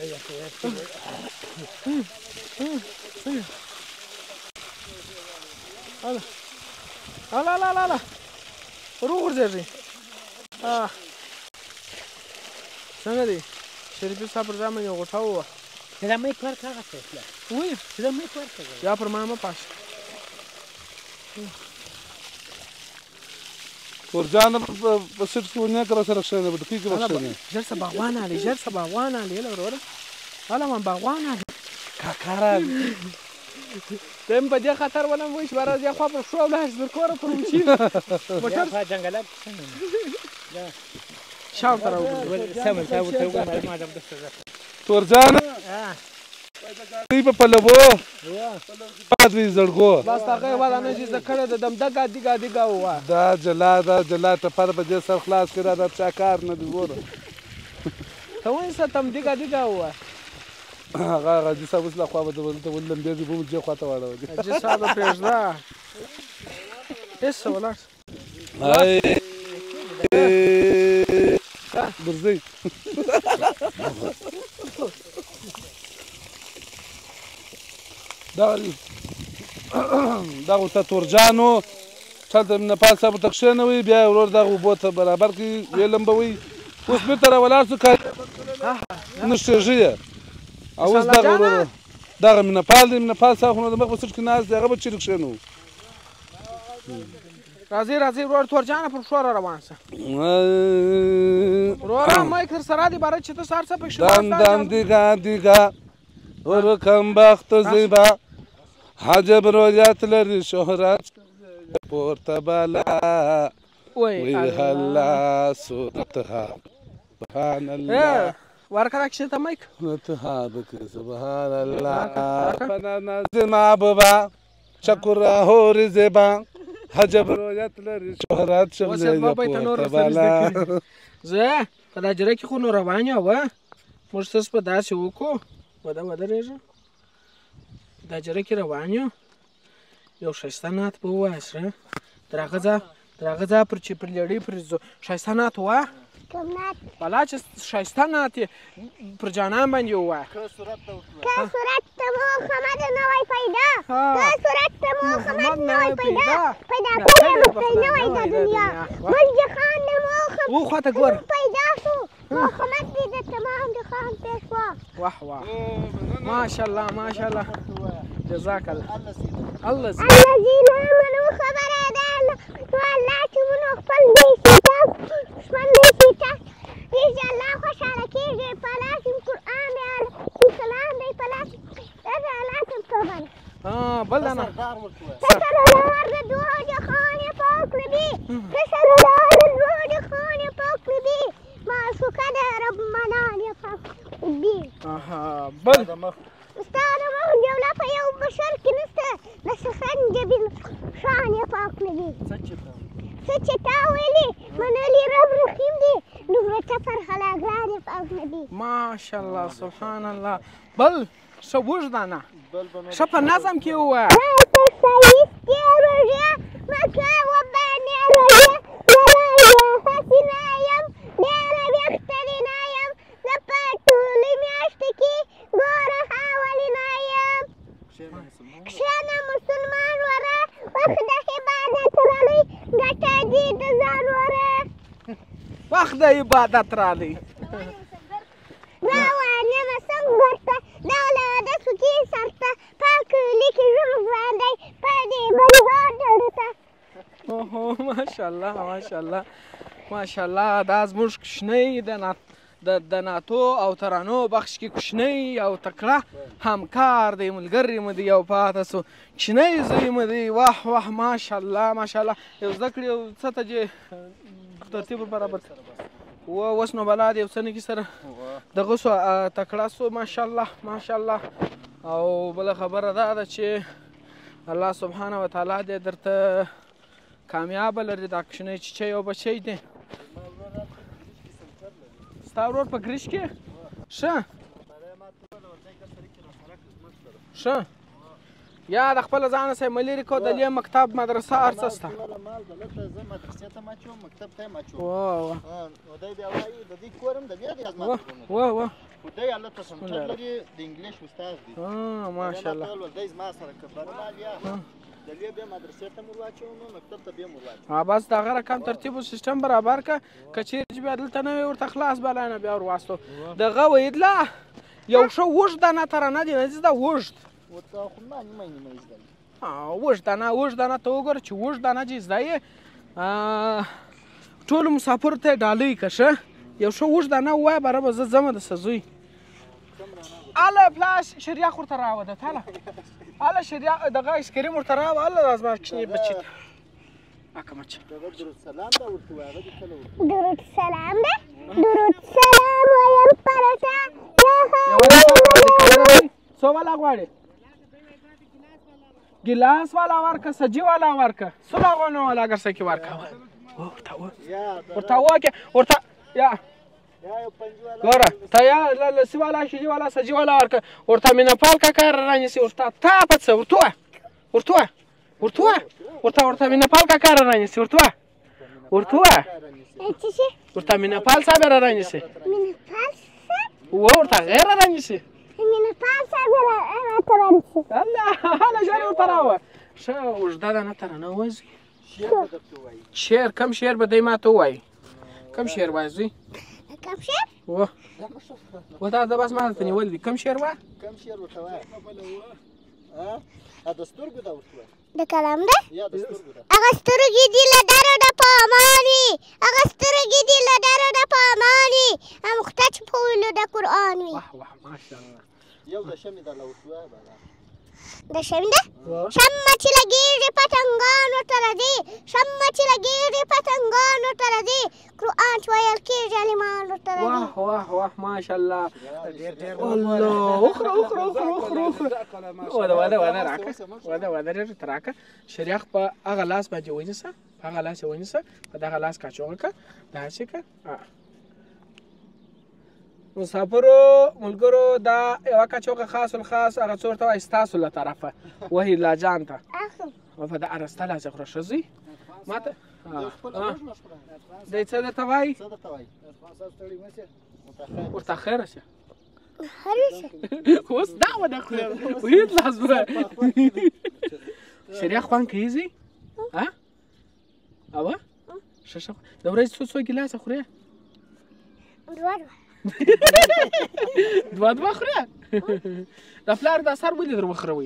لا لا لا لا روح ورځي اه څنګه دی شریف صاحب پر ځامن یو غټاو دا مې کار کاغه څه وای دا مې کار کاغه یا پر ما ما پاش تورجانه په سټ کې ونه کړه سره کښېنه په ډکۍ کې به کښېنه ژر څه باغوان علي ژر څه باغوان علي له وروره هله من باغوان علي کاکا راغی ته هم په دې خطر ولم وایي چې به راځي خوا پر پښو ولاړ در کوره پر وچي موټر په جنګلات شاوته راوګرځه سمه تا ورته وګورم ما دم دسته تورجانه دوی په پلوو باد وي زړګو بس هغه والا نه چې زه کړی د دم دګا دیګا دیګا ووایه دا جلا دا جلا ټپر په دې سر خلاص کړه دا چا کار نه دی ګوره ته وایي څه تم دیګا دیګا ووایه هغه غازي صاحب اوس له خوا به ولته ولم بیا دې به مو جې خواته واړولې حاجي صاحب پرېږده هېڅ څه ولاړ درځئ دغه ته تورجانو چلته نپال صاحب ته کښېنوئ بیا ورور دغه اوبو ته برابر کړي ویې لمبوئ اوس بېرته راولاړ شو نه شېږي یې او اوس دغه وروره دغه مینهپال دی مینهپال صاحب خو نو د مخ په سټ کې ناست دی هغه به چیرې کښېنوو راځئ راځئ ورور تورجانه پر پښو را روان شه وروره مایک در سره دی باره چې ته سهار څه پکښې دم دم دیګا دیګا ورکم بخت زیبا حجب رویت لري شهرت پورته بالا وی هلا صورتها سبحان الله ورکه کښې ته مایک صورتها بك سبحان الله فنانا زما بابا شکر هور زیبا حجب رویت لري شهرت شمزه پورته بالا زه په دا جره کې خو نو روان یو موږ څه په داسې وکړو وده ودرېږه دا جره کې روان یو یو ښایسته نعت به ووایه سره تر هغه ځایه تر هغه ځایه پر چې پر لېړۍ پر ښایسته نعت ووایه بلا چې ښایسته نعت یې پر جانان باندې ووایه که صورت ته محمد نوی پیدا که صورت ته محمد نوی پیدا پیدا کړی مختی نوی د دنیا مجد خان د محمد پیدا شو محمد دې د تمام د خان پیشوا واه واه ماشاءالله ماشاءالله جزاک الله الله الذين آمنوا خبره ده والله چې مونږ خپل دې سیټه دښمن دې سیټه دې الله خوشحاله کېږي په لاس قرآن دی سلام دی په لاس دا لاس توبه بل نه کسر الدار د دوه جهان پاک نبی کسر الدار د دوه جهان پاک نبی معشوقه د رب منان پاک نبی بل ستا د مخ جوله په یو بشر کې نشته د سخنج بالشان پاک نبی څه چې تا ویلي منلي رب رحیم دی دومره چپر خلاګران پاک نبی ماشاءالله سبحان الله بل څه اوږده نه ښه په نظم کې ووایه ښایستې روژې مکه وبانې روژې زه حسینه یم ډېره بهترینه یم زه په ټولې میاشتې کې ګوره حوالینه یم کښېنه مسلمان وره وخت د عبادت رالی ګټه دې د ځان وره وخت د عبادت رالی روان یمه سنګر ته دغله د سوکي سر ته پاک لیکي ژوند ژوندی په دې بلغار ډډو ته ماشاءالله ماشاءالله ماشاءالله دا زموږ کوچنی د ناتو او ترانو بخش کې کوچنی او تکړه همکار دی ملګری مو دی یو پاته سو کوچنی زوی مو دی واه واه ماشاءالله ماشاءالله یو زده کړي یو څه ته چې ترتیب برابر و اوس نو بلا د یو څه نه کې سره دغه سو تکړه سو ماشاءالله ماشاءالله او بله خبره دا ده چې الله سبحانه وتعالی دې درته کامیابه لري دا کوچنی چیچی او بچی دی ستا ورور په ګریش کې ښه ښه یا د خپله ځانه سه مه لرې کو د لې مکتب مدرسه هر څه شته زه مدرسې ته م اچوم مکتب ته یې م اچوم واه نو دی بیا وایي د دوی کور هم د بیا دی واه واه واه خو دی هلته سنټر لري د انګلیش استاد دی ماشاءالله دی زما سره کبره مال یا د لې بیا مدرسې ته م ور واچوم مکتب ته بیا م ور واچوم بس د هغه رقم ترتیب و سیستم برابر که که چیرې چې بیا دلته نه وي ورته خلاص بلا نه بیا ور واستو دغه ویدله یو ښه اوږد دانه ترانه دی نه زده اوږد ورته خو ما نیمه نیمه یې زده اوږد دانه اوږد دانه ته وګوره چې اوږد دانه چې زده یې ټولو مسافرو ته یې ډالۍ که ښه یو ښه اوږد دانه ووایه باره به زه ځمه دسه زوی هله پلار شریاخ ورته راوده تاله هله شریاخ دغه ایسکریم ورته راوه هله دا زما کوچني بچي ته اکه مچه درود سلام ده درود سلام وایم پرتا څو والا غواړې ګیلاس والا ورکه سجي والا ورکه سلاغونه والا اگر څه کې ورکه ورته ورته وکړه ورته یا ګوره ته یا لسی والا شجي والا سجي والا ورکه ورته مینه پال کاکا رانیسي ورته تا په څه ورته ووایه ورته ووایه ورته ووایه ورته ورته مینه پال کاکا رانیسي ورته ووایه ورته ووایه ورته مینه پال صاحب رانیسي ورته غیر رانیسي مینه پال صاحب راته رانیسي الله هله ژر ورته راوه ښه اوږده دانه ته رانه وځي شعر کم شعر به دی ما ته ووایي کم شعر وایه زوی کم شعر و و دا د بس ما درته نیولی دي کم شعر وایه کم شعر ورته وایه د سترګو ده ورته وایه د کلام ده یا د سترګو ده هغه سترګې دي له ډاره د په امان وي هغه سترګې دي له ډاره د په امان وي اموخته چې په ویلو د قرآن وي واه واه ماشاءالله یو د شمې ده له ورته وایه بالا د شمې ده شمه چې لګېږي پتنګانو ته راځي شمه چې لګېږي پتنګانو ته راځي قرآن چې ویل کېږي عالمانو ته راځي واه واه واه ماشاءالله الله اخره اخره اخره اخره اخره وده وده وده راکه وده وده ډېر راکه شریخ په هغه لاس باندې ونیسه په هغه لاس یې ونیسه په دغه لاس کاچوغه که داسې که مسافرو ملګرو دا یوه کچوغه خاص الخاص هغه څه ورته وایي ستاسو له طرفه وحید لا جان ته و په د ارسته لاسې خوره ښه زوی ما ته دی څه درته وایي ورته خیره شه اوس دا ونه خورې وحید لاس به شریخ خوند کوي زی اوه ښه ښه د ورځې څو څو ګیلاسه خورې دوه دوه دوه دوه خورې د پلار دا سر ولې در وخروئ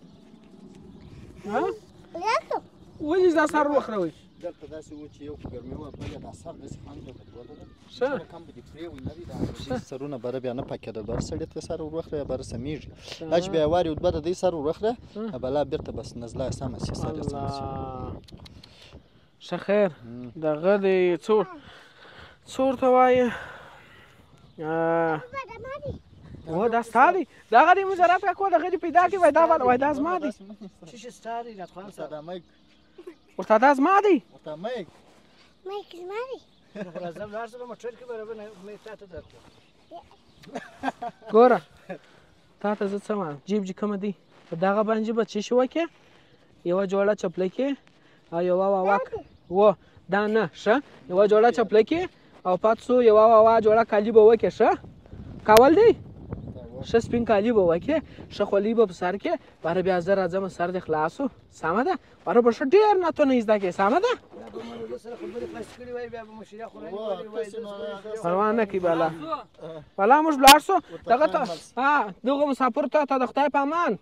ولې دا سر وخروئ دلته داسې و چې یو په ګرمي وه بل یې دا سر داسې خوند وکړه ښه کم به دې پرېوي نه دي دا سرونه بره بیا نه پاکېدل بر سړي ته سر ور وخوره بیا بره سمیږي دا چې بیا وار یو دوه د دوی سر ور وخوره بلا بېرته بس نزله یې سمه شي سر یې سمه شي ښه خیر دغه دی څو څو ورته وایي او دا ستا دی دغه دی مجرد کاکو دغه دی پیدا کړي وای دا وای دا زما دی چی ستا دی راتخوان صاحب دا میک ورته دا زما دی ورته میک میک زما دی راځم لاړ شم موټر کې برابر میک تا ته درکړم ګوره تا ته زه څه وایم جیب جي کومه دی په دغه باندې به څه شي وکړې یوه جوړه چپلکې او یوه واواک و دا نه ښه یوه جوړه چپلکې او پات سو یوه واوا جوړه کالي به وکړې ښه کول دی ښه سپین کالي به وکړې ښه خولۍ به په سر کې باره بیا زه راځم سر دې خلاص و سمه ده باره به ښه ډېر نتونه زده کړې سمه ده پروا نه کوي بالا بالا موږ ولاړ سو دغه ته دغه مسافرو ته ته د خدای په امان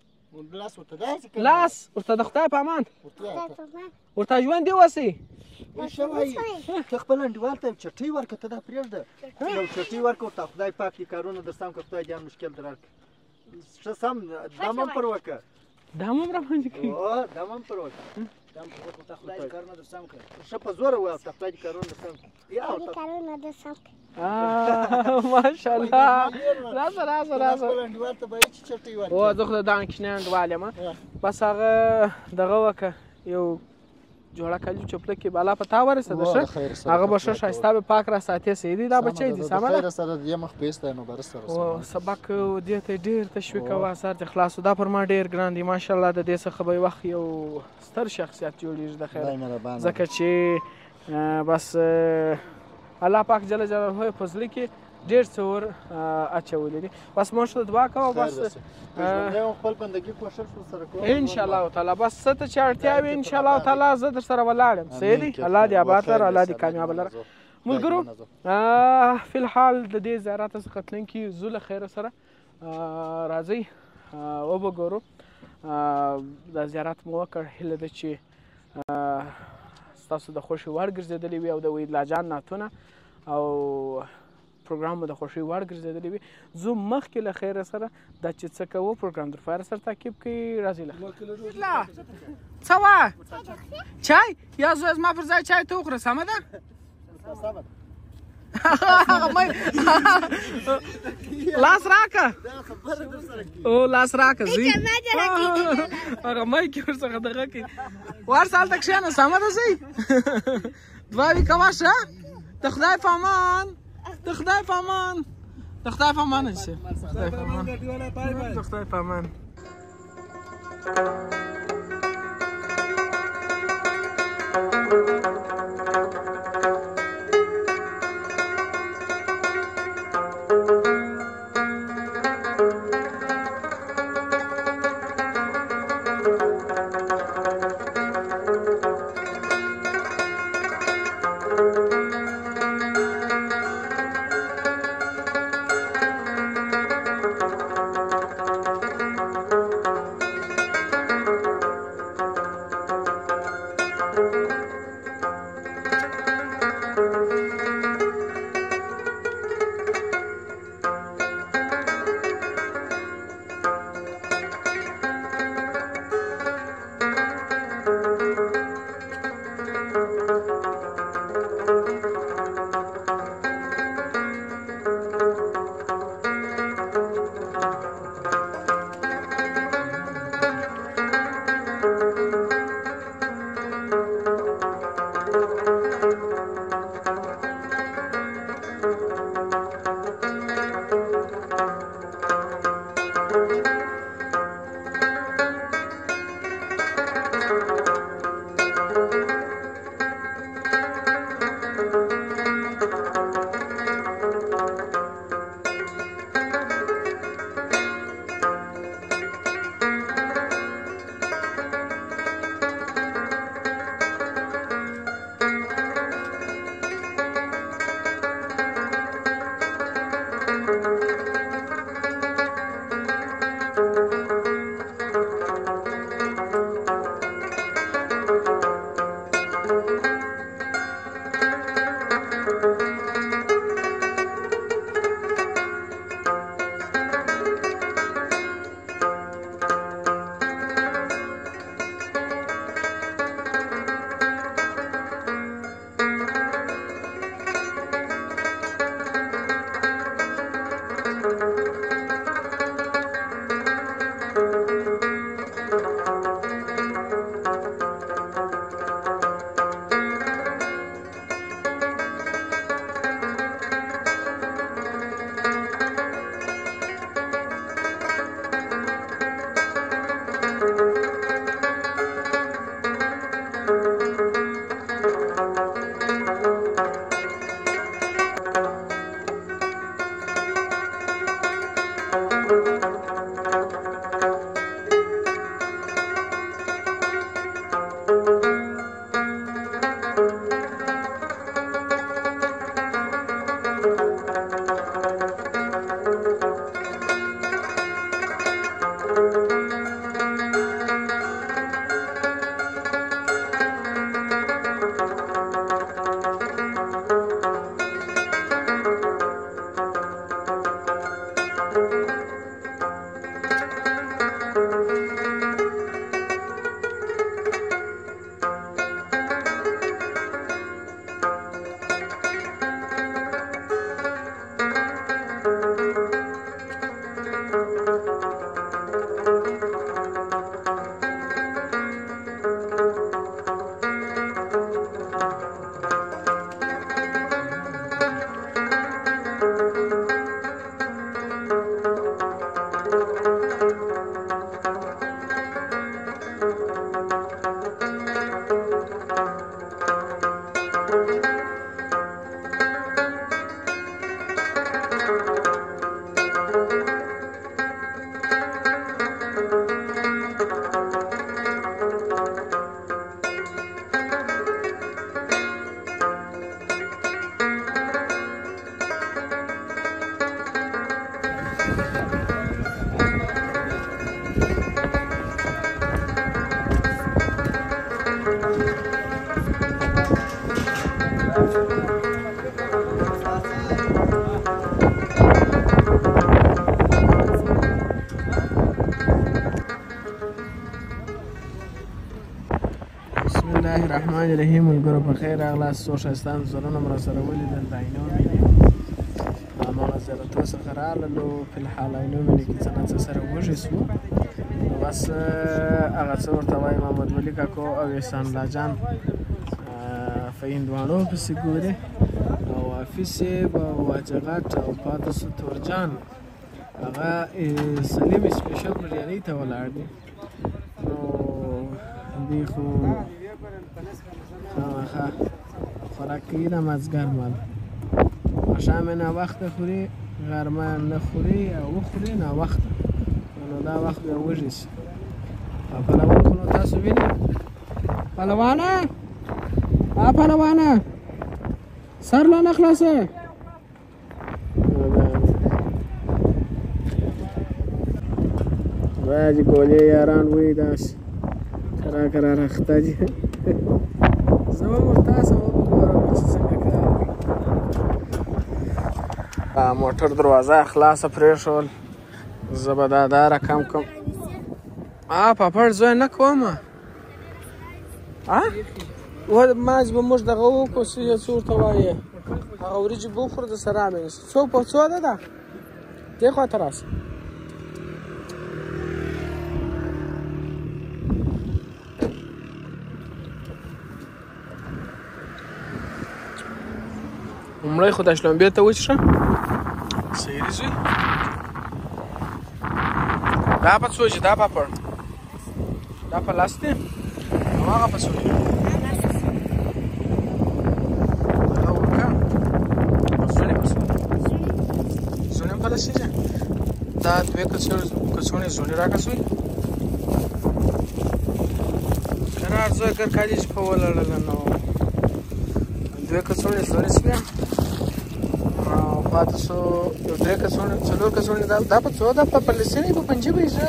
لاس ورته د خدای په امان ورته ژوندي اوسئ شوی ته خپل انډیوال ته چټۍ ورکړه ته دا پرېږده یو چټۍ ورکړه ورته خدای پاک دې کارونه در سم کړه خدای دې هم مشکل در کړه ښه سم دم هم پر وکړه دم هم راباندې کوي او دم هم پر وکړه دم پر وکړه ته خدای دې کارونه در سم کړه ښه په زوره ووایه ورته خدای دې کارونه در سم کړه کارونه در سم کړه ماشاءالله راځه راځه راځه خپل انډیوال ته به یې چې چټۍ ورکړه او زه خو د دغه کوچنی انډیوال یم بس هغه دغه وکړه یو جوړه کالي چپلکې بالا په تا ورسېده ښه هغه به ښه ښایسته به پاک را ساتې سیدي دا بچی دي سمه ده سره دې مخ په ایستی نو بر سره او سبق دې ته ډېر تشویق کوه سر دې خلاص دا پر ما ډېر ګران دي ماشاءالله د دې څخه به وخت یو ستر شخصیت جوړېږي د خیر ځکه چې بس الله پاک جل جلاله یې په زړه کې ډېر څه ور اچولی دي بس موږ ته دعا کوو بس خپل بندګي کوشش ورسره کوو انشاءالله تعالی بس څه ته چې اړتیا وي انشاءالله تعالی زه در سره ولاړ یم صحیح دی الله دې آباد لره الله دې کامیابه لره ملګرو فی الحال د دې زیارت څخه تلونکي ځو له خیره سره راځئ وبه ګورو دا زیارت مو وکړ هیله ده چې ستاسو د خوښې وړ ګرځېدلې وي او د وحیدالله جان نعتونه او پروګرام مو د خوښۍ وړ ګرځېدلی وي. زه مخکې له خیره سره دا چې څه کوو پروګرام در فایره سره تعقیب کړي. راځئ له څه وه چای یا زویه زما پر ځای چای ته وخوره سمه ده لاس راکه او لاس راکه زی هغه مایک یې ورڅخه دغه کړي ورسه هلته کښېنه سمه ده زی دعاوې کوه ښه د خدای په امان د خدای په امان د خدای په امان انشي د خدای په امان د خدای په امان په خیر راغلاست. څو ښایسته انځورونه مو راسره ولیدل د عینو مینې هماغه زیارتو څخه راغللو. فلحال عینو مینې کې څه نه څه سره وږي سوو نو بس هغه څه ورته وایي محمد ولي کاکو او احسان الله جان په هندواڼو پسې ګوري او حافظ صاحب او واجه غټ او پاته سو تورجان هغه سلیم سپیشل بریاني ته ولاړ دي. نو دوی خو خامخا خوراک کوي د مازدیګر مال ماښام یې ناوخته خوري غرمه نه خوري او وخوري ناوخته نو دا وخت بیا وږي شي. او پهلوان خو نو تاسو وینئ پهلوانه ها پهلوانه سر لا نه خلاصه باید گوله یاران وی داشت کرا کرا رخته جی زما مرتاسم بگورم چی څنګه کار موټر دروازه خلاصه پرېښول. زه به دا دا رقم کوم. آ پاپړ زوی نه کوم آ و ماز به موږ دغه وکړو څه یو څه ورته وایې هغه وریجې به وخورو د سره مې څوک په څو ده ده دې خوا ته راسه. لومړی خو دا شلومبې ته وڅښه سیري زوی دا په څو چې دا پاپړ دا په لاس دی او هغه په څو هغه ورکه زوڼې په څو زوڼې په لاس دی دا دوې کڅوڼې زوڼې راکړه زوی قرار زوی ګر کالي چې په ولړله نو دوې کڅوڼې زوڼې شوې او پاته شو یو درې کڅوڼې څلور کڅوڼې دا په څو ده په فلسطیني په پنجابي ژبه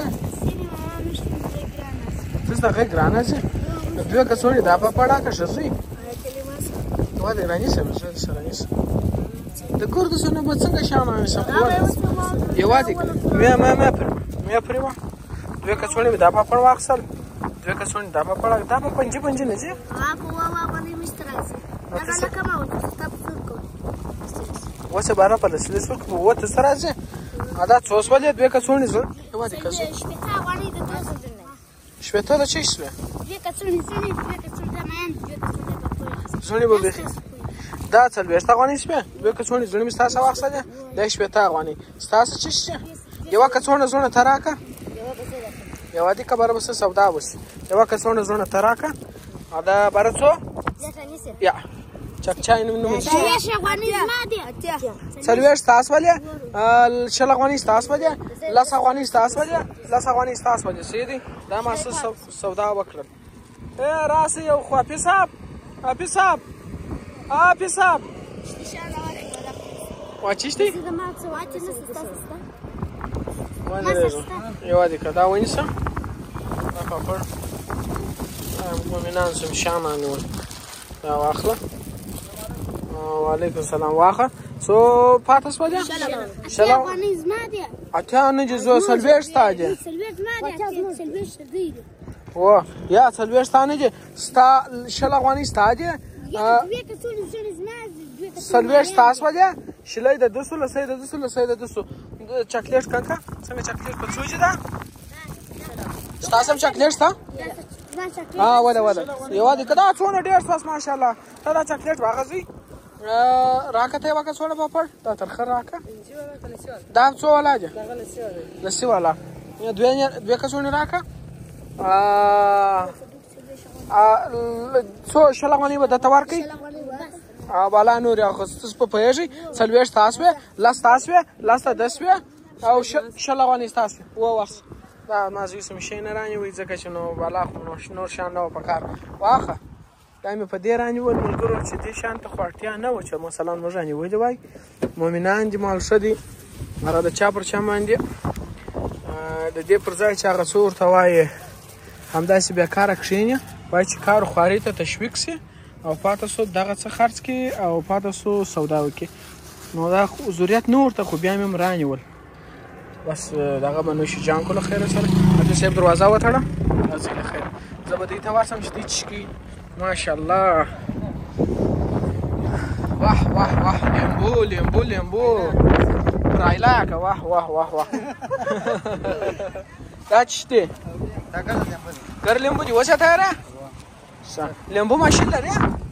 څه هغه ګرانه چې دوه کڅوړې دا په پړه کا شزوي نو دا رانیسه مې سره رانیسه د کور د سونه په څنګه شامه سم یوازې مې مې مې پر مې پر وا دوه کڅوړې دا په پړه واخسل دوه کڅوړې دا په پړه دا په پنځه پنځه نه چې ها په وا وا باندې مسترازي دا لکه ما وته تاسو څنګه وسه بارا په لسله څوک وته سره چې ادا څوس ولې دوه کڅوړې زو یوازې کڅو شپته غوړې د تاسو شپته د چی شوه دوه کڅوړې زونې دوه کڅوړې د مان دوه کڅوړې زونې به بخي دا څلوېښت افغانۍ شوه دوه کڅوړې زونې مې تاسو واخیستله دا شپته افغانۍ تاسو چی شي یو کڅوړه زونه تراکه یو دې خبره بس سودا وس یو کڅوړه زونه تراکه دا برڅو یا چک چای نو نو څلوېښت افغانۍ زما دي څلوېښت تاسو ولې شل افغانۍ تاسو ولې لس افغانۍ تاسو ولې لس افغانۍ تاسو ولې سیدي دا ما سودا وکړل اے راسي یو خو حساب حساب حساب واچشتي یو دې کدا ونیسه دا پاپړ مؤمنان سم شامه نو دا واخله وعلیکم السلام واخه سو پاتس وځه شلا افغانۍ زما دي اته نه جزو سلويش تا دي سلويش ما دي سلويش دي و یا سلويش تا نه دي ستا شلا افغانۍ ستا دي سلويش تاسو وځه شلای د دوه سل سید د دوه سل سید د دوه سل چاکلیټ کاکا څنګه چاکلیټ په څوجي ده تاسو هم چاکلیټ تا ها ولا ولا یو دي کدا څونه ډیر تاسو ماشاءالله ته دا چاکلیټ واغزي راکته یو کڅوړه پاپړ دا ترخه راکه دا څو والا دي لسی والا دوه دوه کڅوړه راکه ا ا څو شلغونی به د تور کوي ا بالا نور اخصص په پیږي څلويش تاسو لاس تاسو لاس تاسو او شلغونی تاسو و واس دا ما زوی سم شي نه راني وي ځکه چې نو بالا خو نور شان نو پکار واخه دا مې په دې راني ول ملګرو چې دې شان ته خورتیا نه و چې مثلا موږ راني وای دی وای مؤمنان دي مال شدي مره د چا پر چا باندې د دې پر ځای چې هغه څور ته وای همداسې بیا کار کښینه وای چې کار خواري ته تشویق سي او پاتې سو دغه څه خرڅ کی او پاتې سو سودا وکي نو دا ضرورت نور ته خو بیا مې راني ول بس دغه باندې شي جان کوله خیر سره اته صاحب دروازه وټړه اځه خیر زبدې ته واسم چې دې چکی ماشاءالله واه واه واه لیمبو لیمبو لیمبو رایلاکه واه واه واه واه دا څه شته ګر لیمبو دي وساته یاره لیمبو ماشین لري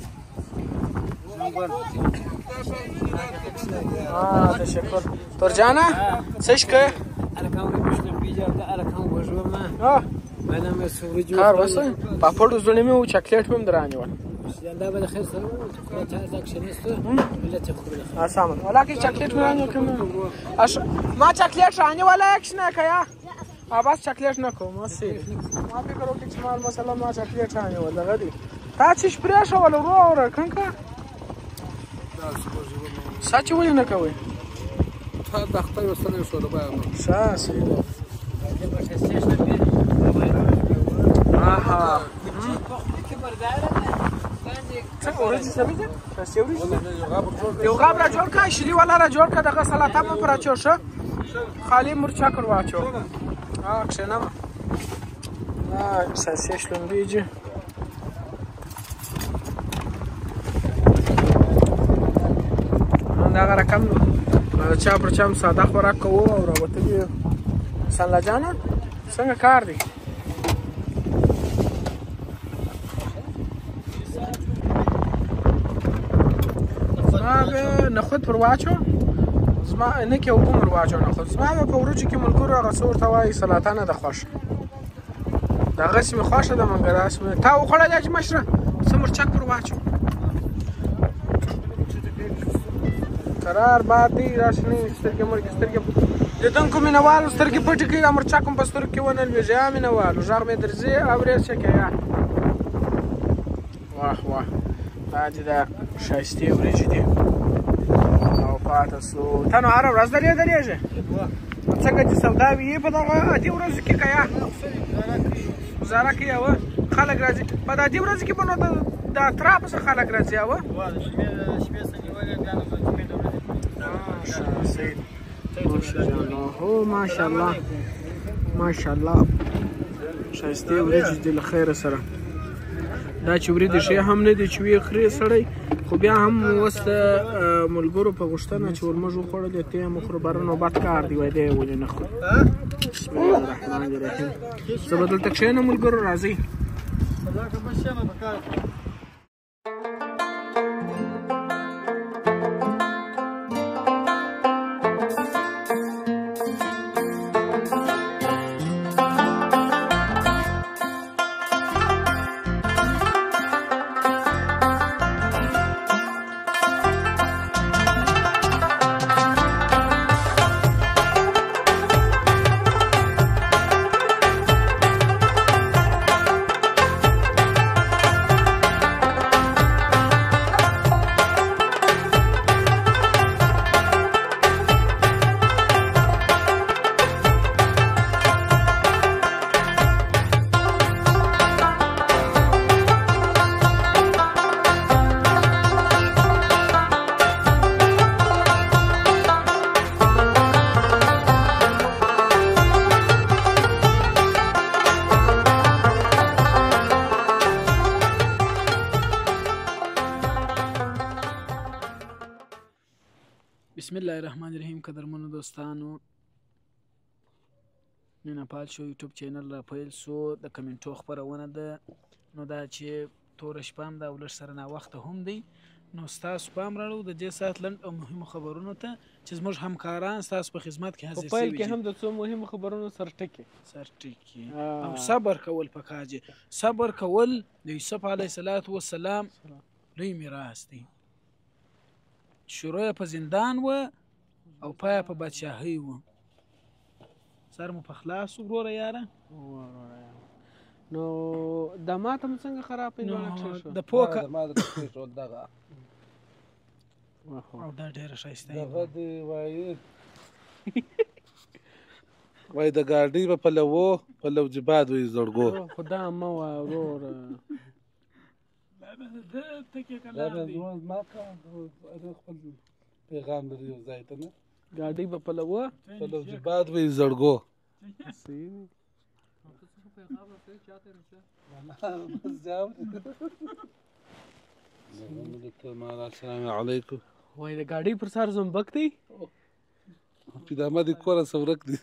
آه تشکر ترجانه څه شکه کار وسه پاپړ زړه مې او چاکلیټ هم درانه و دا به خیر سره خو ته دا کښنیسته ملت خو اسام ولکه چاکلیټ ورانه کوم اش ما چاکلیټ رانه ولا کښنه کیا ا بس چاکلیټ نه کوم وسه ما فکر وکړ چې مال مثلا ما چاکلیټ رانه ولا غدي تا چې پرې شو ولا ورو ورو کنکا سچ ولې نه کوي تا د خپل وسره شو د بیا ساس آها یو غاب را جوړ کړه شیدې والا را جوړ کړه دغه سلاطه مو پر اچو شه خالي مرچک ور واچو ها کښېنم ساسې شلومبېجي همدغه رقم چا پر چا هم ساده خوراک کوو او راوتلي سنله جانه څنګه کار دی نخود پر واچو زما نه کې اوبه مر واچو نخود زما په وروجو کې ملګرو هغه څه ورته وایي سلاطه نه ده خوښه دغسې مې خوښه ده مګر داسې مې تا وخوړله چې مشره څه مرچک پر واچو قرار باد دی راشنې سترګې مرګې سترګې لیدونکو مینهوالو سترګې پټې کړي دا مرچک هم په سترګو کې ونه لوېږي یا مینهوالو غږ مې درځي اورېد څه کوي یا واه واه دا چې دا ښایستې وریجې دي او پاته سو ته نو هره ورځ درې درېږې څنګه چې سودا وي په دغه عادي ورځو کې که یا ګزاره کوي اوه خلک راځي په دې ورځو کې به نو د اترا پسې خلک راځي اوه هو ماشاءالله ماشاءالله ښایستې وریجې دي له خیره سره دا چې وریجې ښې هم نه دي چې ویې خرې سړی خو بیا هم اوس د ملګرو په غوښتنه چې ورموږ وخوړلې ته یې مو خورو بره نو بد کار دی وایي دی یې ولې نه خورو بسم الله الرحمن الرحیم زه به دلته کښېنم ملګرو راځئ بسم الله الرحمن الرحیم قدرمنو دوستانو مینا پال شو یوټیوب چینل را پیل سو د کمنټو خپرونه ده نو دا چې توره شپه هم ده او لږ سره ناوخته هم دی نو ستاسو پام راړو د دې ساعت لنډ او مهمو خبرونو ته چې زموږ همکاران ستاسو په خدمت کې حاضر پیل کې هم د څو مهمو خبرونو سرټکي سرټکي او صبر کول پکار دي صبر کول د یوسف علیه السلام لوی میراث دی شروع په زندان و او پای په بادشاهۍ و سر مو په خلاص وروره یاره نو د ماته مو څنګه خراب نو د پوکه او دا ډېره ښایسته دغه دی وایي وایي د ګاډۍ به پلوو پلو جباد وایي زړګو خو دا مه وایه وروره دا به زما زما خپل پیغام لري یو ځای ته نه ګاډۍ به پلوه پلو جباد وایي زړګو السلام علیکم. وای د ګاډۍ پر سر زمبک دی. پیدامه دې کوره سورک دی.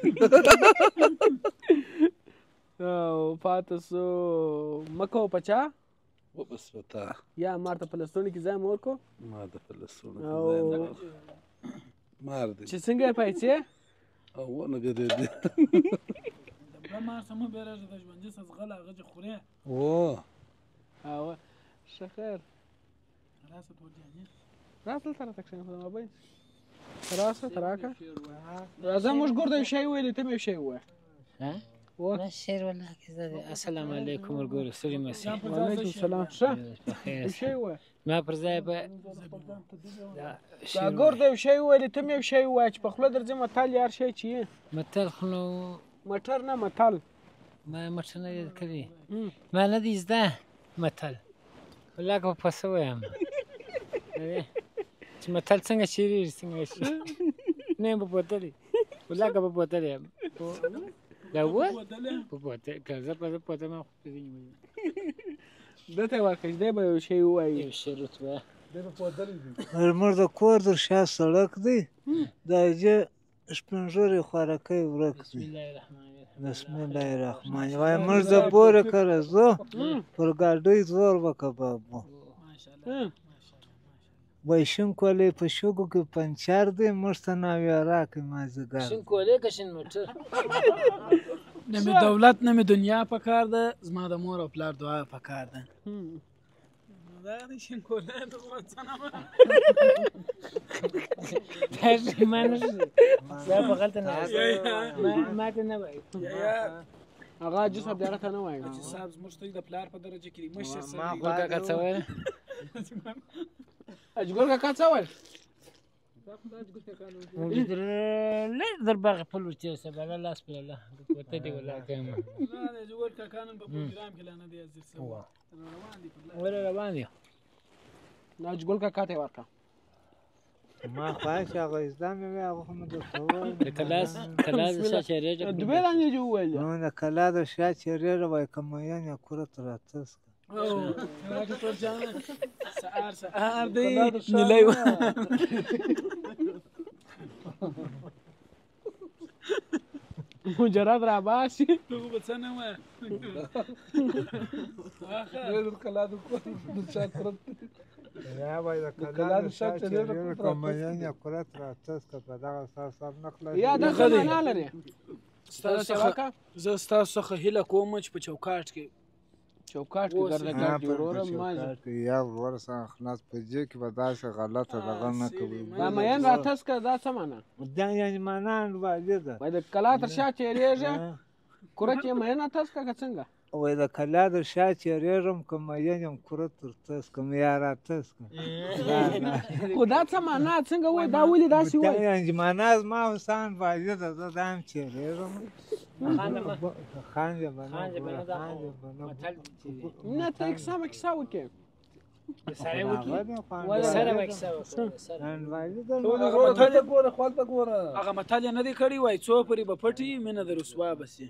او پاتې سو مکو پچا وبس وتا یا مارته فلسطین کې ځای مور کو ما د فلسطین او مار دي چې څنګه پیسې او ونه ګرځي دي ما سم به راځي د ژوند جس غلا غږ خوري او او شخر راسه ودی راسه تر تک څنګه ما به راسه تراکه راځه موږ ګورده شی ویلې ته مې شی وای ها ما شیر والله كذا السلام عليكم ورقول سلام مسيح وعليكم السلام شه شی وای ما پر ځای به دا ګورده شی ویلې ته مې شی وای چې په خله درځم متل یار شی چی متل خلو مټر نه متل ما مټر نه کړی ما نه دي زده متل ولاګه پسو یم چې متل څنګه شیری څنګه شي نه په بوتلې ولاګه په بوتلې لا هو په بوتلې کله په بوتلې ما خو دې نیمه دته ورکش دی به شی وای یو شی رتبه مرمر د کور در شا سړک دی دا چې شپنځوري خوراکي ورک بسم الله الرحمن الرحیم بسم الله الرحمن وای مر د بوره کړه زو پر ګاډۍ زور وکباب ماشاءالله وای شین کولې په شوګو کې پنچار دی مرسته نا ویرا کې ما زګار شین کولې که شین موټر نه می دولت نه می دنیا پکار ده زما د مور او پلار دعا پکار ده دا شین کولې د وطن ما نه زه په غلطه نه ما ته نه وای هغه جوسه بیا راته نه وای چې صاحب زموږ ته د پلار په درجه کې مشر سره ما کاکا څه وای اجګور کاکا څه وای نه در باغ په لورته سبا لاس په الله کوته دی ولا کوم نه جوړ کاکا نن په پروګرام کې لانه دی عزیز سره روان دي ولا روان دي نه اجګور کاکا ته ورکا ما خواهش هغه ازدام مې هغه هم د کلاس کلاس شاچره دوی باندې جو ویل نو د کلا د شاچره وای کمایان یا کورت راتس او راځي ټول ځان سهار سهار دی نیلای مجرد را باشي نو به څه نه وای د کلا د کور د شاکرت یا وای د کلا د شاچره کمایان یا کورت راتس که په دغه سر سر نخلا یا د خدای نه لري ستاسو زه ستاسو څخه هیله کوم چې په چوکاټ کې چوکاټ کې ګرځه ګرځي ورور ما یا ور سره خلاص په جې کې به داسې غلطه دغه نه کوي دا مېن راتس که دا څه معنا دا یعنی معنا واجب ده وای د کلا تر شا چیرېږه کورت یې مېن راتس که څنګه وای د کلا در شا چیرېږم کوم یم کورت تر تس کوم یا راتس خو دا څه معنا څنګه وای دا ولې داسې وای دا یعنی معنا ما وسان واجب ده زه دام چیرېږم خانجه بنا خانجه بنا نه ته یک سم کیسه وکې سره وکي سره وکي هغه متل نه دی کړی وای څو پرې به پټي مینه د رسوا بسې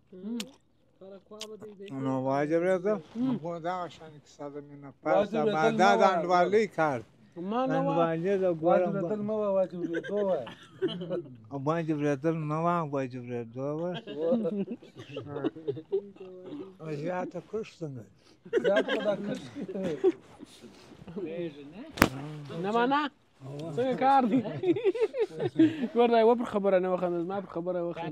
نو واجب راځه خو دا شان کیسه ده مینه پاسه بعد دا انډوالي کار ما نه انډوالي دا ګورم واجب مو واجب دوه وای او واجب راځل نو واجب راځو او زیاته کوښ څنګه زیاته دا کوښ نه معنا څنګه کار دی ګورای و پر خبره نه وخت ما پر خبره وخت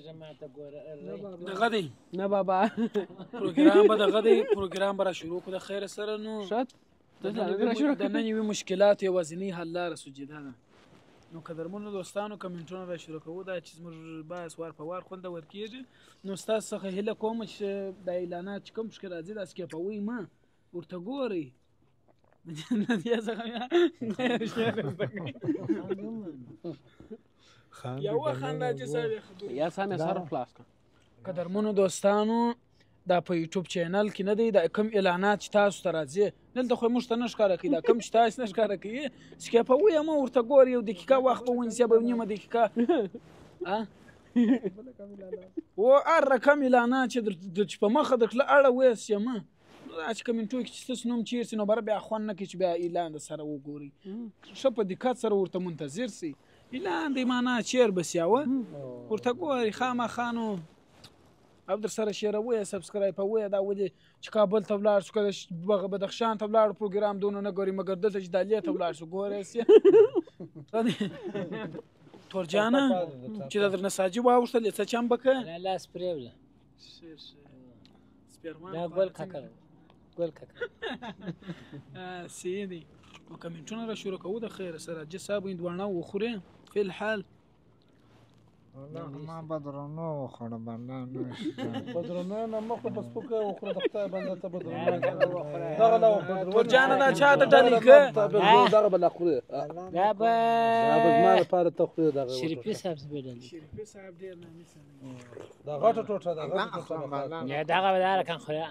دغه دی نه بابا پروګرام به دغه دی پروګرام به را شروع کړه خیر سره نو شات د نن یوې مشکلات یوازینۍ حل لاره سجده ده نو قدرمنو دوستانو کمنټونه را شروع کوو دا چې زموږ بحث وار په وار خوندور کېږي نو ستاسو څخه هیله کوم چې د اعلانات چې کوم مشکل راځي دا سکیپوئ مه ورته ګورئ یوه خندا چې سړی یا سمې سر خلاص کړه قدرمنو دوستانو دا په یوټیوب چینل کې نه دی دا کوم اعلانات چې تاسو ته راځي دلته خو موږ ته نه ښکاره کوي دا کوم چې تاسو نه ښکاره کوي سکیپوئ مه ورته ګورئ یو دقیقه وخت به ونیسي به نیمه دقیقه و هر رقم اعلانات چې په مخه درکله اړه ویسي مه دا چې کمنټو کې چې ستاسو نوم چیر سي نو بره بیا خوند نه کوي چې بیا اعلان د سره وګوري ښه په دقت سره ورته منتظر سي اعلان دی معنا چیر به سیاوه ورته ګوري خامخا نو او در سره شیروي سبسکرایبوي دا ولې چې کابل ته ولاړ شو که بدخشان ته ولاړ پروګرام دونه نه ګوري مګر دلته چې دالې ته ولاړ شو ګورې سي تورجانه چې د در نساجي واوښتل یې څه چم به که لاس پرېوله سپیرمان دا ګل کاکا ګل کاکا سي دي نو کمنټونه را شروع کوو د خیره سره جه صاحب هندواڼه وخورې فی الحال ما بدرونو وخوړه بنده نشته بدرونو نه مخ په سپوکه وخوره د خدای بنده ته بدرونو دغه لا تورجانه دا چا ته ډالۍ که دغه به لا خوري دا به دا به زما لپاره ته خوري دغه شریفي صاحب به ډالۍ شریفي صاحب ډېر نامي سړی دا غټه ټوټه ده غټه ټوټه یا دغه به دا رقم خوري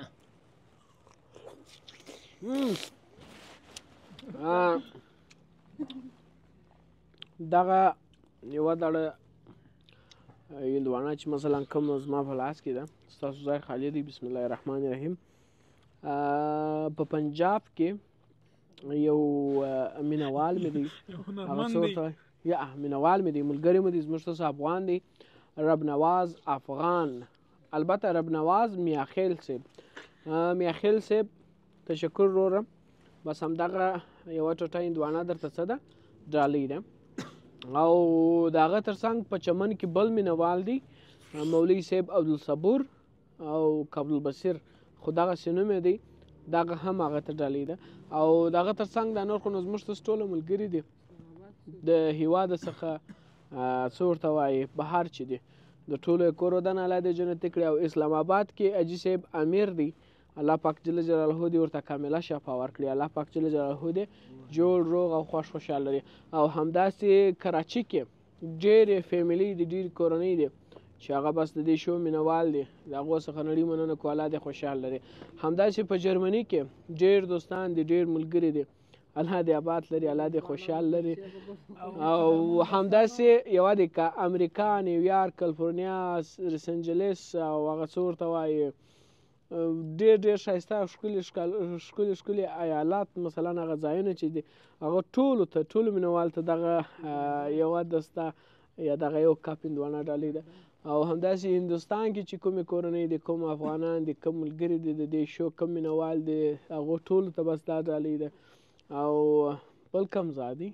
دغه یوه دړه هندواڼه چې مثلا کوم زما په لاس کې ده ستاسو ځای خالي دی بسم الله الرحمن الرحیم په پنجاب کې یو مینوال مې دی هغه څه ورته یا مینوال مې دی ملګری مې دی زموږ ستاسو افغان دی رب نواز افغان البته رب نواز میاخیل صاحب میاخیل صاحب تشکر وروره بس همدغه یوه ټوټه هندواڼه درته څه ده ډالۍ ده او د هغه تر څنګ په چمن کې بل مینوال دی مولوي صاحب عبدالصبور او عبدالبصیر خو دغسې نوم یې دی دغه هم هغه ته ډالۍ ده او د هغه تر څنګ دا نور خو نو زموږ ستاسو ټوله ملګري دي د هېواده څخه څه ورته وایي بهر چې دی د ټولو یې کور ودان الله دې جنتي کړي او اسلام آباد کې حاجي صاحب امیر دی الله پاک جل جلاله دې ورته کامله شفا ورکړي الله پاک جل جلاله دې جوړ روغ او خوش خوشحال لري او همداسې کراچي کې ډېرې فیملي دي ډېرې کورنۍ دي چې هغه بس د دې شو مینوال دي د هغو څخه نړۍ مننه کوو الله دې خوشحال لري همداسې په جرمني کې ډېر دوستان دي ډېر ملګري دي الله دې آباد لري الله دې خوشحال لري او همداسې یوه دی که امریکا نیویارک کلیفورنیا لس انجلس او هغه څه ورته وایي ډېر ډېر ښایسته او ښکلي ښکلي ښکلي ایالات مثلا هغه ځایونه چې دي هغه ټولو ته ټولو مینوال ته دغه یوه دسته یا دغه یو کپ هندواڼه ډالۍ ده او همداسې هندوستان کې چې کومې کورنۍ دي کوم افغانان دي کوم ملګري دي د دې شو کوم مینوال دي هغو ټولو ته بس دا ډالۍ ده او بل کوم ځای دی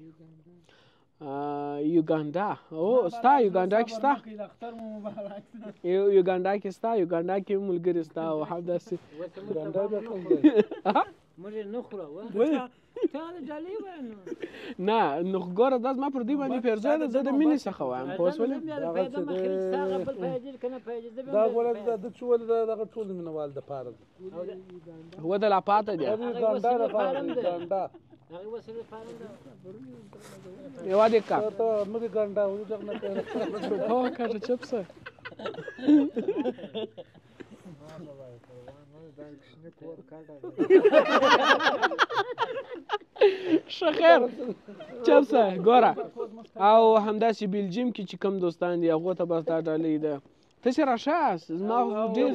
یوګانډا او ستا یوګانډا کې ستا یوګانډا کې ستا یوګانډا کې ملګري ستا او همداسې یوګانډا بیا کوم ځای موږ یې نه خورو تا د ډالۍ وایه نه نو ګوره دا زما پر دې باندې پیرزو ده زه د مینې څخه وایم پوه شولې دا ګوره ده چې ولې دغه ټول مینوال دپاره ده و د لا پاته دی یوګانډا دپاره ده یوګانډا یوه دی کا موږ ګانډا وځغ نه کوي هو کاټه چپسه ښه خیر چپسه ګوره او همداسې بلجیم کې چې کوم دوستان دي هغو ته بس دا ډالۍ ده تاسې راشه زما ډېر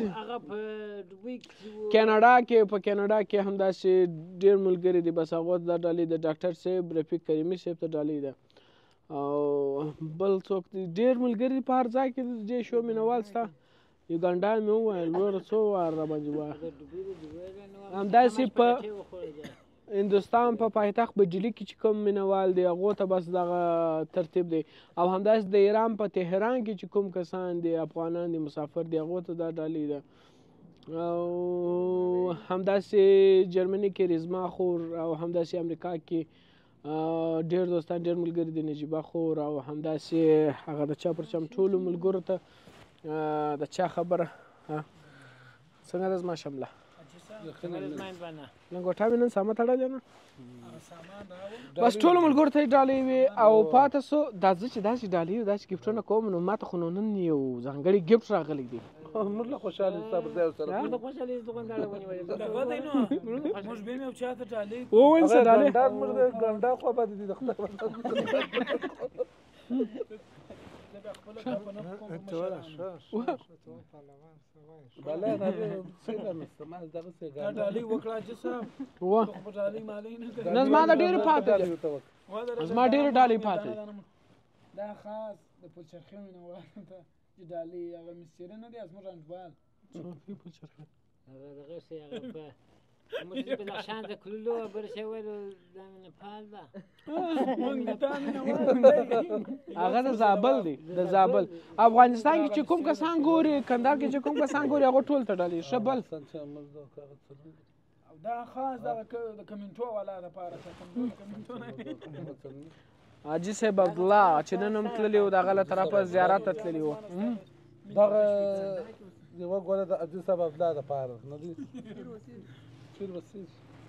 کیناډا کې په کیناډا کې همداسې ډېر ملګري دي بس هغو ته دا ډالۍ ده ډاکټر صاحب رفیق کریمي صاحب ته ډالۍ ده او بل څوک دي ډېر ملګري دي په هر ځای کې دې شو مینوال ستا یوګانډا مې وویل نور څو وار راباندې وایه همداسې په هندوستان په پایتخت بجلي کې چې کوم مینوال دی هغو ته بس دغه ترتیب دی او همداسې د ایران په تهران کې چې کوم کسان دي افغانان دي مسافر دي هغو ته دا ډالۍ ده او همداسې جرمني کې رزما خور او همداسې امریکا کې ډېر دوستان ډېر ملګري دي نجیبه خور او همداسې هغه د چا پر چم ټولو ملګرو ته د چا خبره څنګه ده زما شمله لنګوټه مې نن سامه تړلې نه بس ټولو ملګرو ته یې ډالۍ وې او پاته سو دا زه چې داسې ډالۍ وي داسې ګفټونه کوم نو ما ته خو نو نن یو ځانګړی ګفټ راغلی دی موږ له خوشحالي ستا پر ځای سره وویل څه ډالۍ موږ د ګانډا خوا باندې دي د خدای ښه ته ولا ښه ښه ته پهلوان څه وایي بله نه څنګه نسته ما دغسې دا ډالۍ وکړه حاجي صاحب وه ته خو په ډالۍ مالۍ نه کوي نه زما د ډېرې پاتې دي زما ډېرې ډالۍ پاتې دي دا خاص د پلچرخي مینهوال ته چې ډالۍ هغه مستري نه دی زموږ رنجبال هغه دغه شی هغه په موږ چې بدخشان ته تللو بل شی ویلو دا مې نپال ده موږ دا مینهوال هغه د زابل دی د زابل افغانستان کې چې کوم کسان ګوري کندهار کې چې کوم کسان ګوري هغه ټول ته ډالۍ ښه بل او دا خاص دغه د کمنټو والا دپاره کمنټو نه حاجي صاحب عبدالله چې نن هم تللي وو د هغه له طرفه زیارت ته تللي وو دغه یوه ګوله د حاجي صاحب عبدالله دپاره نه دي چیر وسیج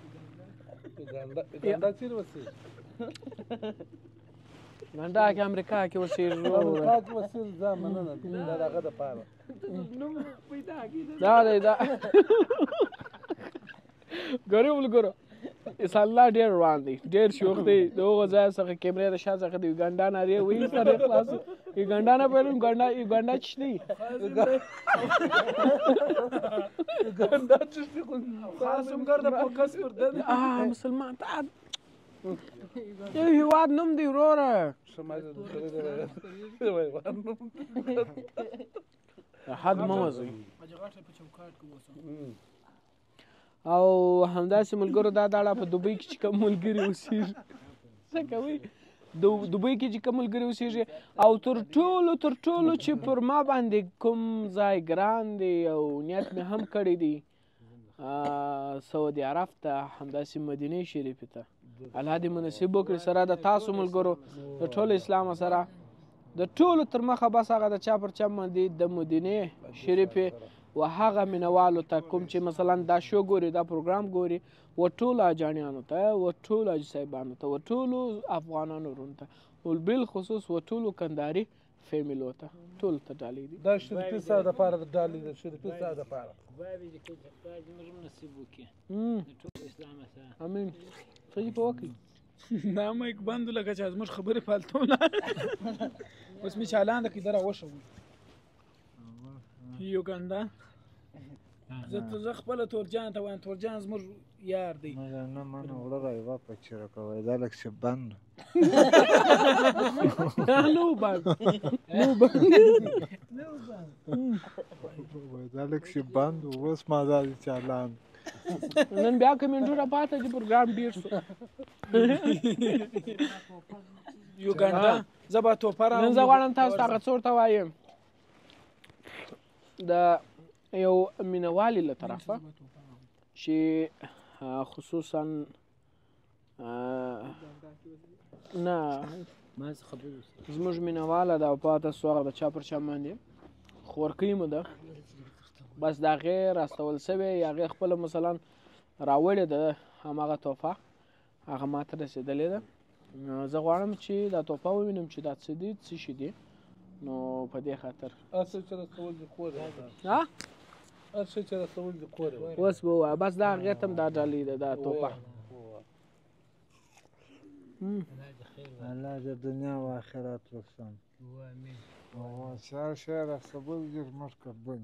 ګنډه چیر وسیج ګنډه کې امریکا کې اوسېږي امریکا کې وسیج ځه مننه دا د هغه دپاره دا دی دا ګورې ملګرو ایسالله ډېر روان دی ډېر شوق دی د هغو ځای څخه کیمرې د شا څخه د یوګانډا نارې وایي سر یې خلاص یوګانډا نه پوهېږم یوګانډا یوګانډا څه دی ګنډه چشتي خو خاص هم ګر د فوکس پر ده دی مسلمان ته یو هېواد نوم دی وروره حد مه وځئ او همداسې ملګرو دا داړه په دوبۍ کې چې کوم ملګري اوسېږي څه کوئ دوبۍ کې چې کوم ملګري اوسېږي او تر ټولو تر ټولو چې پر ما باندې کوم ځای ګران دی او نیت مې هم کړی دی سعودي عرب ته همداسې مدینې شریفې ته الله دې مناسب وکړي سره د تاسو ملګرو د ټولو اسلام سره د ټولو تر مخه بس هغه د چا پر چا باندې د مدینې شریفې و هغه مینوالو ته کوم چې مثلا دا شو ګوري دا پروګرام ګوري و ټولو اجانیانو ته و ټولو حاجي صاحبانو ته و ټولو افغانانو ورونو ته و بالخصوص و ټولو کندهاري فیملو ته ټولو ته ډالۍ دي دا شریفي صاحب دپاره د ډالۍ د شریفي صاحب دپاره خدای دې خدای دې موږ نصیب وکړي د ټول اسلام سره امین څه دې په وکړي دا مایک بند لکه چې زموږ خبرې فالتو نه اوس مې چالان د کیدره وشو یوګانډا زه ته زه خپله تورجان ته وایم تورجان زموږ یار دی نه منه وړه را یوه پچیره کوی دا لږ چې بند نو بند نو بند دا لږ چې بند اوس ما دا دي چالان نن بیا کمنټونه پاته چې پروګرام ډېر شو یوګانډا زه به توپه نن زه غواړم تاسو ته هغه څه ورته وایم د یو مینوالي له طرفه چې خصوصا نه زموږ مینواله ده او پاته سو هغه د چا پر چا باندې خورکۍ مو ده بس د هغې راستول سوې یا هغې خپله مثلا راوړې ده هماغه تحفه هغه ما ته رسېدلې ده زه غواړم چې دا تحفه ووینم چې دا څه دي څه شي دي نو په دې خاطر هر څه چې رسول دي خور ها هر څه چې رسول دي خور اوس به ووایه بس دا هغې ته هم دا ډالۍ ده دا تحفه الله د دنیا و آخرت رسم شهر شهر رسول دي زموږ کابل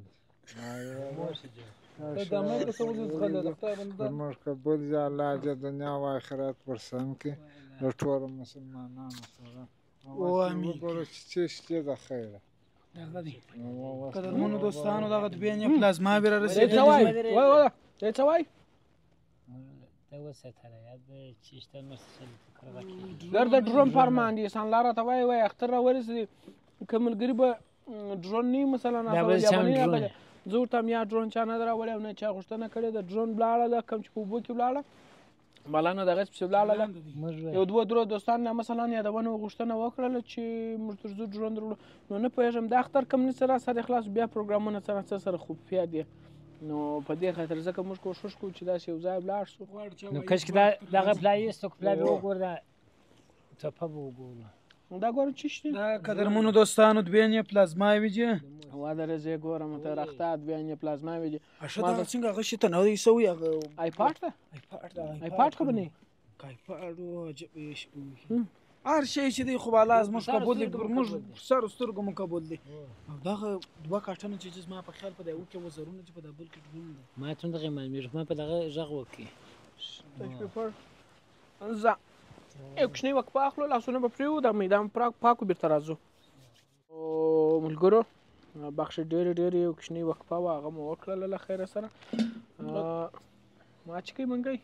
زموږ کابل دي الله د دنیا و آخرت ورسم کړي د ټولو مسلمانانو سره وګورو چې څه شته د خیره دغه دی قدرمنو دوستانو دغه دوبین یې پلازما به را رسېدلی څه وایي وایي وایي دی څه وایي ته وساتله یاد چې شته مسله فکر وکړي در د ډرون فرمان دي انسان لاره ته وایي وایي اختر را ورسېدي که ملګري به ډرون نه مثلا یاباني زه ورته هم یا ډرون چا نه ده راوړی او نه چا غوښتنه کړې ده ډرون ولاړله کوم چې په اوبو کې ولاړه بالا نه دغسې پسې ولاړله یو دوه درو دوستان نه مثلا یادونه غوښتنه وکړله چې موږ تر ځو ډرون درولو نو نه پوهېږم دا اختر کم نه سره سره خلاص بیا پروګرامونه سره څه سره خوبیا دي نو په دې خاطر ځکه موږ کوښښ کوو چې داسې یو ځای ولاړ شو نو کاشکې دغه پلایست او پلای به وګوره ټپه به وګوره دا ګوره چی شته دا قدرمنو دوستانو دوبین یې پلازماوي دي وا درې زه ګورم ته رخته دوبین یې پلازماوي دي اشه دا څنګه هغه شي ته نه دی سوی آیپاډ ته آیپاډ دا آیپاډ خو بنې آیپاډ او عجب یې شي هر شی چې دی خو الله زموږ قبول دی پر موږ سر سترګو مو قبول دی او دغه دوه کاټنه چې زما په خیال په د یو کې وزرونه چې په د بل کې ډرون دی ما ته دغه معلومیږي ما په دغه غږ وکړي زه یو کوچنی وقفه اخلو لاسونه به پرېږدو د میدان پاکو بیرته راځو ملګرو بخښه ډېرې ډېرې یو کوچنۍ وقفه وه هغه مو وکړله له خیره سره ما چې کوي منګی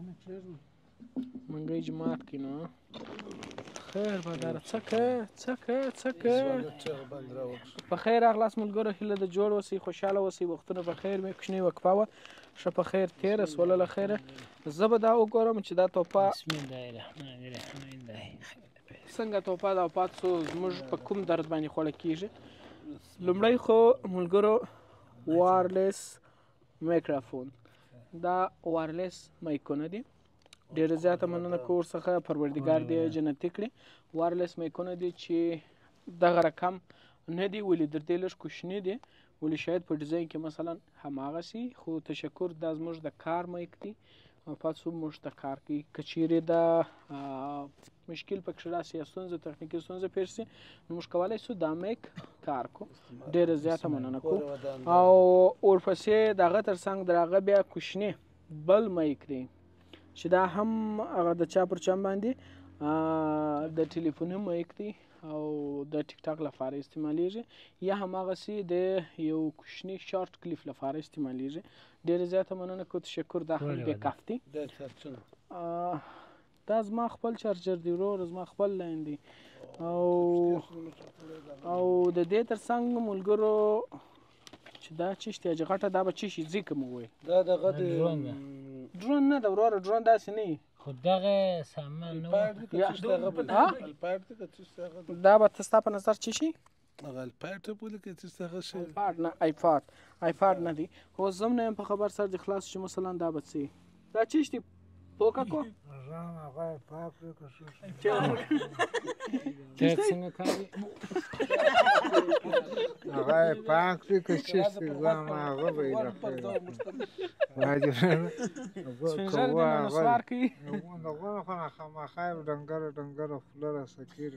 منګی جماعت کې نو خیر باداره څه کوې څه کوې څه کوې په خیر راغلاست ملګرو هیله د جوړ اوسئ خوشحاله اوسئ وختونه په خیر مې کوچنۍ وقفه وه ښه په خیر تېره سوله له خیره زه به دا وګورم چې دا توپه بسم الله الرحمن الرحیم څنګه توپه دا پاتې زموږ په کوم درد باندې خوړه کېږي لومړی خو ملګرو وایرلیس مایکروفون دا وایرلیس مایکونه دي ډېره زیاته مننه کوو ورڅخه پروردګار دې جنتي کړي وایرلیس مایکونه دي چې دغه رقم نه دي ولې در دې لږ کوچني دي ولې شاید په ډیزاین کې مثلا هماغسې خو تشکر دا زموږ د کار مایک دی پاتې موږ ته کار کوي که چیرې دا مشکل پکې راسي یا ستونزه تخنیکي ستونزه پیښ شي نو موږ کولی شو دا میک کار کو ډېره زیاته مننه کوو او ورپسې د هغه تر څنګ د هغه بیا کوچنی بل میک دی چې دا هم هغه د چا پر چا باندې د ټلیفوني میک دی او د ټیک ټاک لپاره استعمالیږي یا هماغسې د یو کوچني شارټ کلیپ لپاره استعمالیږي ډېره زیاته مننه کوو تشکر دا هم بیکاف دی دا زما خپل چارجر دی ورور زما خپل لاین دی او او د دې تر څنګ ملګرو چې دا څه شي چې غټه دا به څه شي ځکه مو وایي دا دغه د ډرون نه د وروره ډرون داسې نه وي خو دغه سامان نه دا به ستا په نظر څه شي هغه الپاډ ته بولي که څه هغه شی الپاډ نه آیپاډ آیپاډ نه دی خو زه هم نه یم په خبر سر د خلاص چې مثلا دا به څه دا څه شي پوکا کو هغه پاک دی که څه څنګه کوي هغه پاک دی که څه شي زما هغه به یې سپین زر دی نو نسوار کوي هغه خو نه خامخا یې ډنګره ډنګره خوله راسکېږي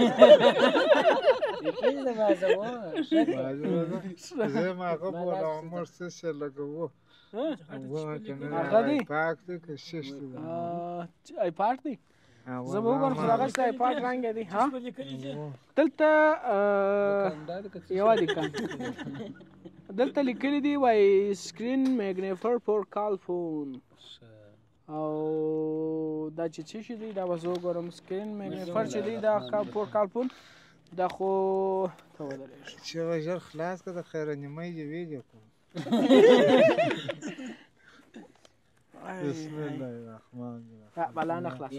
زه هم هغه بوله عمر څه شی لګوو هغه دی پاک دی که څه شي آیپاډ دی زه به وګورم چې هغه شته آیپاډ رنګ دی ها دلته یوه لیکن دلته لیکلي دي وایي سکرین میګنیفر فور کال فون او دا چې څه شي دی دا به زه وګورم سکرین میګنیفر چې دی دا فور کال فون دا خو ته ودرېږه چې هغه ژر خلاص کړه د خیره نیمه یې ویډیو کوم بسم الله الرحمن الرحیم بلا نه خلاص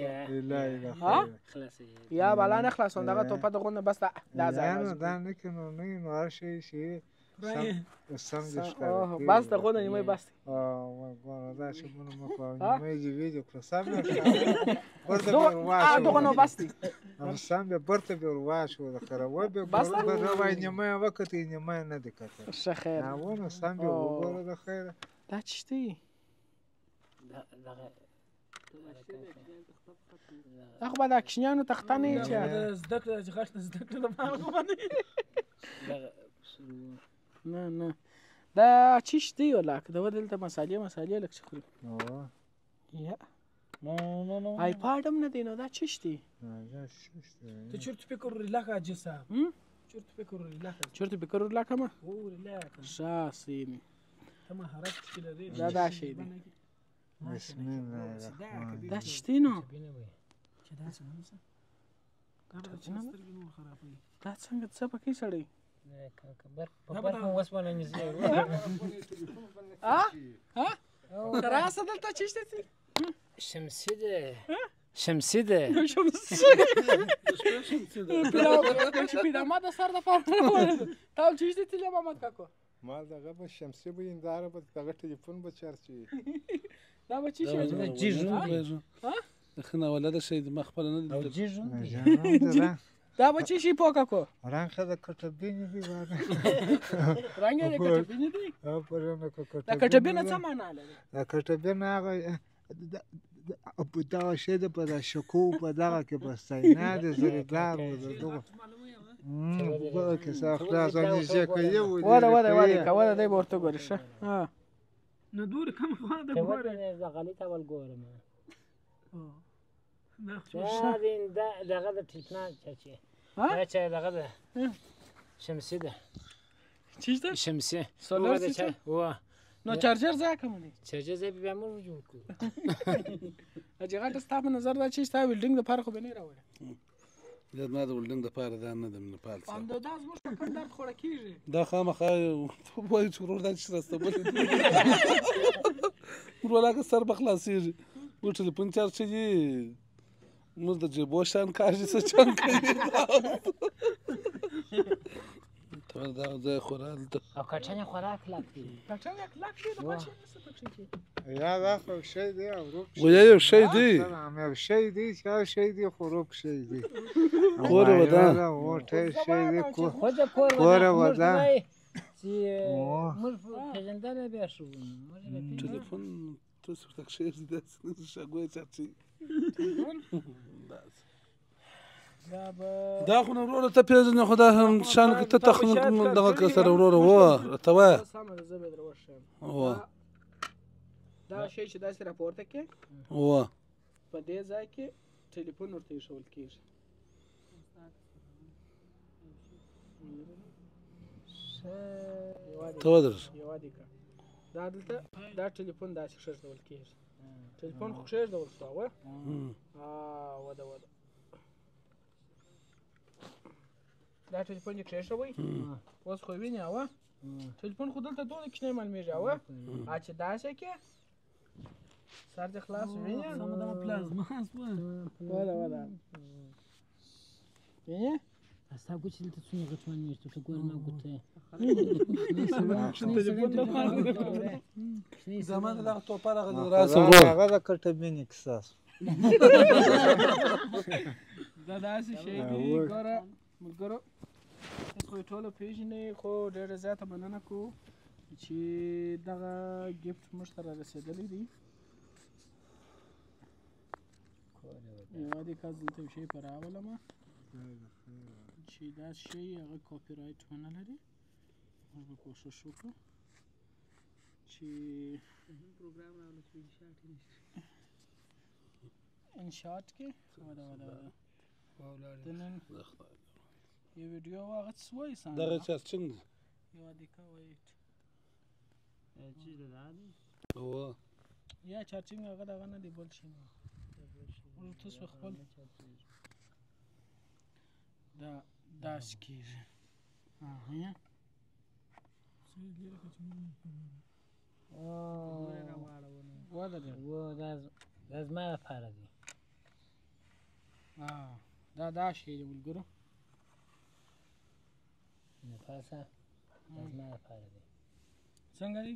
یا بلا نه خلاصون دغه توپه دغونه بس دا ځای دا نه کې نو نه نو هر شی شي سم دې ښکاره بس دغونه نیمه بس او دا چې مونږ مو کوو نیمه یې ویډیو کړه سم نه دغونه بس دي سم به برته به ورواښو د خرابو به وای نیمه وخت نیمه نه دي کته ښه خیر ناونه سم به وګوره د خیر دا څه دی دا خو به د اکشنیانو تخته نه وي چې زده کړه چې غټ زده کړه لپاره خو باندې نه نه دا څه شي دی ولاکه دا دلته مسالې مسالې لږ څه خوري یا آیپاډ هم نه دی نو دا څه شي دی ته چېرته فکر ریلاکه حاجي صاحب چېرته فکر ریلاکه چېرته فکر ریلاکه ما او ریلاکه ښه سیمې ته مهارت چې لري دا دا شی دی بسم الله الرحمن دا څه دی نو چې دا څنګه څه دا څنګه څه پکې سړی په برق مو وسپنه نږدې راسه دلته څه شته شمسي ده شمسي ده پیرامه د سر دپاره تا ول څه شته تیلی محمد کاکو ما دغه به شمسي به هنداره به دغه ټلیفون به چارج وي دا به څه شي د ښه ناولده شی ما خپله نه او جیژون دا به څه شي پوه کاکو رنګ ښه د کټبینې دي رنګ یې د کټبینې دی او پرونه د کټبینه څه معنا لري د کټبینه هغه په دغه شی د په د شکو په دغه کې په سینا د زریدار و د دغه په کې څه خلاص نږدې کوي وده وده وده کوله دی به ورته ګورې ښه نه دور کوم خوا ده ګوره زه غلط اول ګورم دا دغه د ټیټنا چاچی دا چې دغه ده شمسي ده چیز ده شمسي سولر ده سیستم وا نو چارجر ځای کوم دی چارجر ځای بیا موږ جوړ کړو اجي غټ ستا په نظر دا چې ستا ویلډینګ د پاره خو به نه راوړي دا ما د ولډنګ د پاره دا نه د نیپال څخه اندو دا زموږ په کندهار خوړه کیږي دا خامخا وایي چې ورور دا چې راستبل ورور هغه سر به خلاصېږي و ټلیفون چارج دي موږ د جیبو شان کاږي څه چان کوي ته دا ځای خوراک او کټنه خوراک لاک دي کټنه کلاک دي نو څه څه پکې یا دا خو شی دی او روک ویا یو شی دی هم شی دی چې شی دی خو روک شی دی کور ودا وټه شی دی کو خو دا کور ودا چې موږ پیژندنه بیا شو ټلیفون تاسو تک شی دی دا شګوي چاچی دا خو نو وروره ته پیژنې خو دا هم شان کې ته تخ دغه کسر وروره وه ته وایه دا شی چې داسې راپورته کې وه په دې ځای کې ټلیفون ورته ایښول کېږي ته ودرېږه یوادې که دا دلته دا ټلیفون داسې کښېږدول کېږي ټلیفون خو کښېږدول شو وه وده وده دا ټلیفون یې کښېښوئ اوس خو وینې اوه ټلیفون خو دلته دونه کوچنی معلومېږي اوه ا چې داسې کې سر دې خلاص وینې وده وده وینې ستا ګوتې دلته څومره غټ معلومېږي ته ګوره ما ګوته زما د دغه توپر هغه هغه د کټبینې کساس دا داسې شی دی ګوره ملګرو تاسو خو یې ټوله پېژنئ خو ډېره زیاته مننه کوو چې دغه ګفټ موږ ته را رسېدلی دی یوادې کس دلته یو شی په راولمه چې دا شی هغه کاپي رایټ ونه لري موږ به کوشش وکړو چې انشاءات کې وده وده وده د نن یو ویډیو هغه څه وایي سان دغه چارچنګ دی یوادې که وایټ چیز ده دا دی وه یا چارچنګ هغه دغه نه دی بل شي نه موږ تاسو خپل دا داسې کېږي دا زما لپاره دی دا دا شی دی ملګرو نفاسه دا زما لپاره دی څنګه دی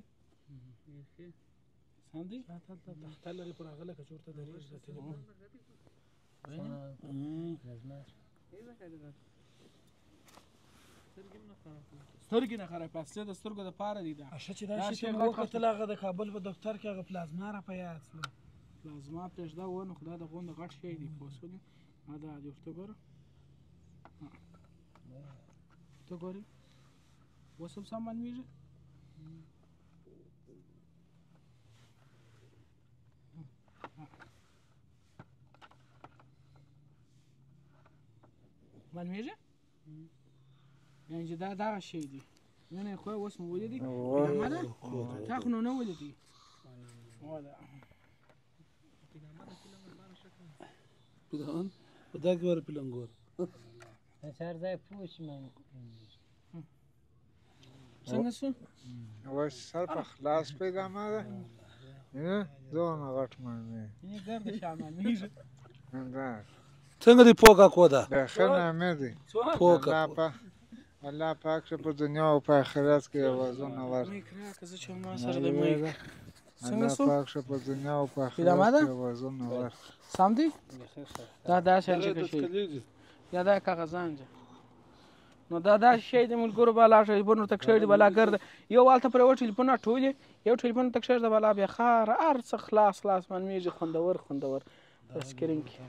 سم دی تختر لري پر هغه لکه چې ورته درېږي د ټلیفون دا زما سترګې نه خراب پاسته د سترګو د پاره دی دا اشه چې دا شي ته وکتل هغه د کابل په دفتر کې هغه پلازما را په یاد شو پلازما پرېږده ونه خو دا د غونډ غټ شی دی پوه شولې دا دې ورته ګوره ته ګورې اوس هم سم معلومېږي معلومېږي یعنې چې دا دغه شی دی نه خو اوس مو ولیدي تا خو نو نه ولیدي پیلان په دا کې وره پیلان ګور سر ځای پوه شي من څنګه شو اوس سر په خلاص پیدا ما ده دونه غټ معلومې یې ګرد شامل میږي څنګه دی پوکا کودا بخیر نامه دی پوکا الله پاک شه په دنیا او په آخرت کې اوازونه ورکړي الله پاک شه په دنیا او په آخرت کې اوازونه ورکړي سم دی دا دا شل چې شي یا دا کاغذان نو دا داسې شی دی ملګرو بالا ټلیفون ورته کښېږدي بالا ګرده یو هلته پر یوه ټلیفون راټولې یو ټلیفون ورته کښېږده بالا بیا خار هر څه خلاص خلاص معلومېږي خوندور خوندور په سکرین کې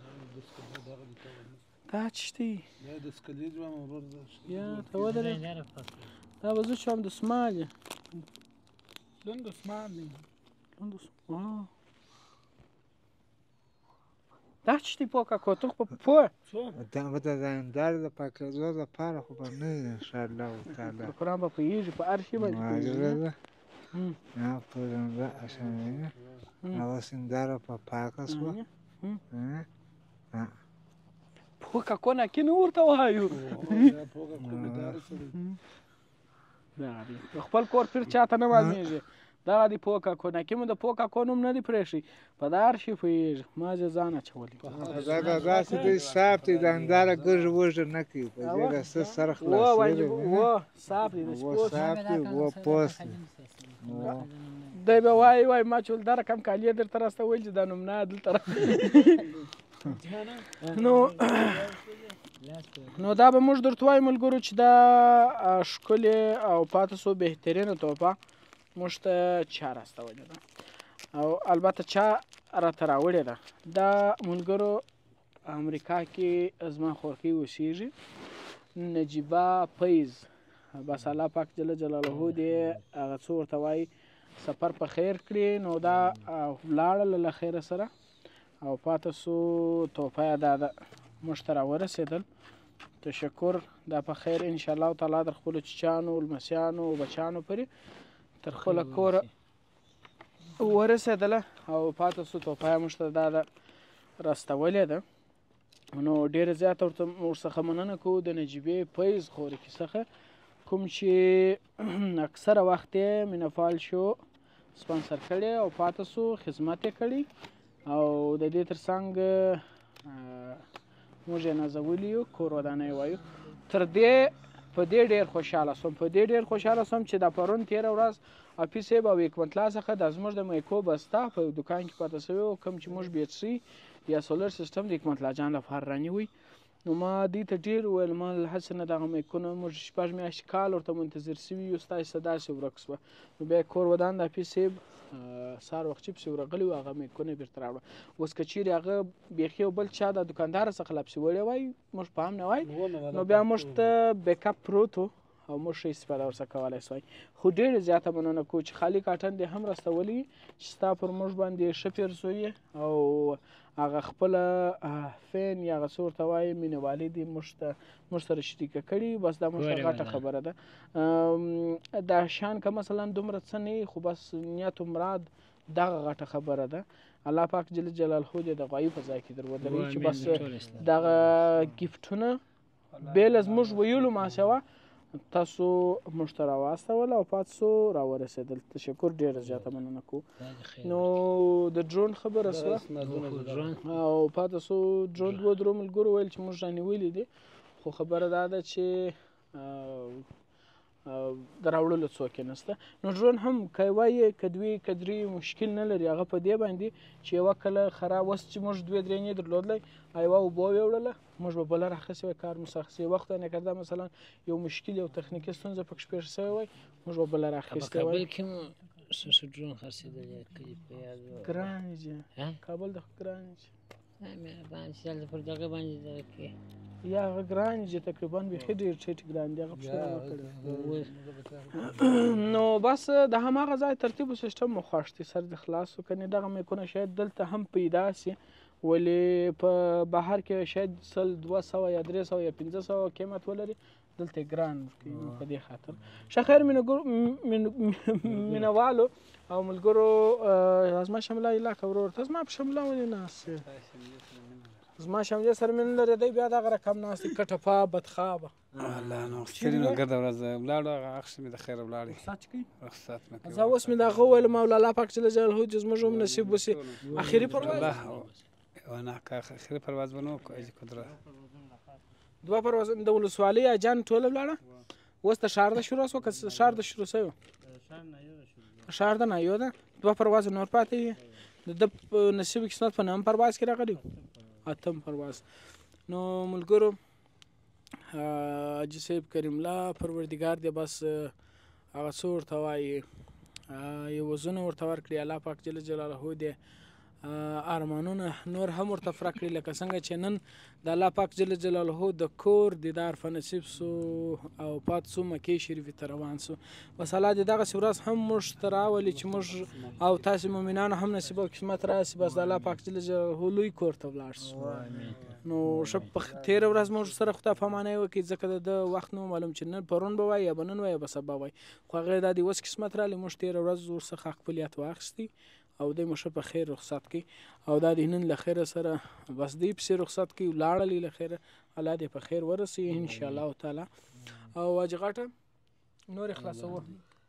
دا څه شی یا ته ودرې دا به زه چې هم دسمال یې لون دسمال دی لون دسمال دا څه شی پوکه کوتوخ په پوه دا به د ځاندار د پاکېدو لپاره خو به نه وي انشاءالله تعالی په قرآن به پوهېږي په هر شي باندې معذره نه پرنده اسانه هوا سینداره په پاکه شوه پوکه کونه کې نه ورته وایو خپل کور پیر چاته نه معلومېږي دغه د پوکه کونه کې مو د پوکه کو نوم نه دی پرېښی په دا هر شي پوهېږي ما چې ځان اچولی دا داسې دی صاف دی ځانداره ګږه وږه نه کوي په دې د څه سره خلاصېږي و صاف دی و صاف دی و پوست دی دی به وایي وایي ما چې دا رقم کالي درته راستویل چې دا نوم نه دلته نو نو دا به موږ درته وایو ملګرو چې دا ښکلې او پاتې سو بهترینه تحفه موږ ته چا راستولې ده او البته چا راته راوړې ده دا ملګرو امریکا کې زما خورکۍ اوسېږي نجیبه فیض بس الله پاک جل جلاله دې هغه څه ورته وایي سفر په خیر کړي نو دا ولاړله له خیره سره او پاتې سو تحفه یې دا ده موږ ته راورسېدل تشکر دا په خیر انشاءالله تعالی در خپلو چچانو لمسیانو بچیانو پورې تر خپله کوره ورسېدله او پاتې سو تحفه یې موږ ته دا ده راستولې ده نو ډېره زیاته ورته ورڅخه مننه کوو د نجیبې فیض خورکي څخه کوم چې اکثره وخت یې مینهفال شو سپانسر کړی او پاتې سو خدمت یې کړی او د دې تر څنګ موږ یې نازولی یو کور ودانۍ وایو تر دې په دې ډېر خوشحاله سوم په دې ډېر خوشحاله سوم چې دا پرون تېره ورځ حافظ صاحب او حکمتالله څخه دا زموږ د میکو بسته په یو دوکان کې پاته سوی و کوم چې موږ بیټري یا سولر سیسټم د حکمتالله جان لپاره رانیوی نو ما دې ته ډېر وویل ما هسې نه دغه میکونه موږ شپږ میاشتې کال ورته منتظر سوي یو ستاسې څه داسې ورک سوه نو بیا کور ودان د حافظ صاحب سهار وختي پسې ورغلی و هغه میکونه یې بېرته راوړه اوس که چیرې هغه بیخي یو بل چا د دوکاندار څخه لا پسې وړی وای موږ په هم نه وای نو بیا موږ ته بیک اپ پروت و او موږ ښه استفاده ورڅخه کولی سوای خو ډېرې زیاته مننه کوو چې خالي کاټن دې هم راستولی چې ستا پر موږ باندې ښه پیرزوي او هغه خپله فین یا هغه څه ورته وایي مینهوالي دې موږ ته موږ سره شریکه کړي بس دا موږ ته غټه خبره ده دا شان که مثلا دومره څه نه خو بس نیت و مراد دغه غټه خبره ده الله پاک جل جلاله دې د غوایي په ځای کې در ودروي چې بس دغه ګیفټونه بې له زموږ ویلو ماسوه تاسو موږ ته راواستول او پاتې سو راورسېدل تشکر ډېره زیاته مننه کوو نو د ډرون خبره سوه او پاتې سو ډرون دوه درو ملګرو ویل چې موږ رانیولي دي خو خبره دا ده چې د راوړلو څوک یې نشته نو ډرون هم که وایې که دوې که درې مشکل نه لري هغه په دې باندې چې یوه کله خراب اوس چې موږ دوې درې نه درلودلی یوه اوبه ویوړله موږ به بله راخیستې وای کار مو سخت یو وخت نه کرده مثلا یو مشکل یو تخنیکي ستونزه پکې پېښ شوی وای موږ به بله راخیستې وای کابل کې مو څه ډرون خرڅېدلی کلي په یاد ګران دي کابل د ګران دي مهربان چې هلته پر دغه باندې دغه کې یا هغه ګران دي تقریبا بیخي ډېر ټیټ ګران دي هغه پوښتنه وکړې نو بس د هماغه ځای ترتیب و سیسټم مو خوښ دی سر دې خلاص و کنې دغه میکونه شاید دلته هم پیدا سي ولې په بهر کې شاید سل دوه سوه یا درې سوه یا پنځه سوه قیمت ولري دلته ګران ورکوي په دې خاطر ښه خیر مینهوالو او ملګرو زما شمله علاقه ورور ته زما په شمله ولې ناست زما شملې سره مې نه لري دی بیا دغه رقم ناست دی کټفه بدخوابه الله نو خیري نو ګرده ورځ ولاړو هغه اخښتې مې د خیره ولاړې رخصت کوي رخصت مې کوي زه اوس مې د هغه وویل مولا الله پاک جل جلاله چې زموږ هم نصیب وسي اخري پرواز ونه اخري پرواز به نه وکړو اجي قدرت دوه پرواز د ولسوالۍ اجان ټوله ولاړه اوس د ښار د شروع شوه که ښار د شروع شوی ښار د نایو ده دوه پرواز نور پاتې وي د ده نصیب قسمت په نهم پرواز کې راغلی اتم پرواز نو ملګرو حاجي صاحب کریم الله پروردګار دې بس هغه څه ورته وایي یو وزونه ورته ورکړي الله پاک جل جلاله دې ارمانونه نور هم ورته پوره کړي لکه څنګه چې نن د الله پاک جل جلاله د کور دیدار په نصیب سو او پات سو مکې شریفې ته روان سو بس الله دې دغسې ورځ هم موږ ته راولي چې موږ او تاسې مؤمنانو هم نصیب او قسمت راسي بس د الله پاک جل جلاله لوی کور ته ولاړ سو نو ښه په تېره ورځ موږ سره خدای پاماني وکړي ځکه د وخت نه معلوم چې نن پرون به وایي یا به نن وایي یا به سبا وایي خو هغې دا د اوس قسمت رالی موږ تېره ورځ ورڅخه خپل یاد واخیستی او دی مو ښه په خیر رخصت کړي او دا د نن له خیره سره بس دی پسې رخصت کړي ولاړلې له خیره الله دې په خیر ورسوي انشاءالله تعالی او حاجي غټه نور یې خلاصوه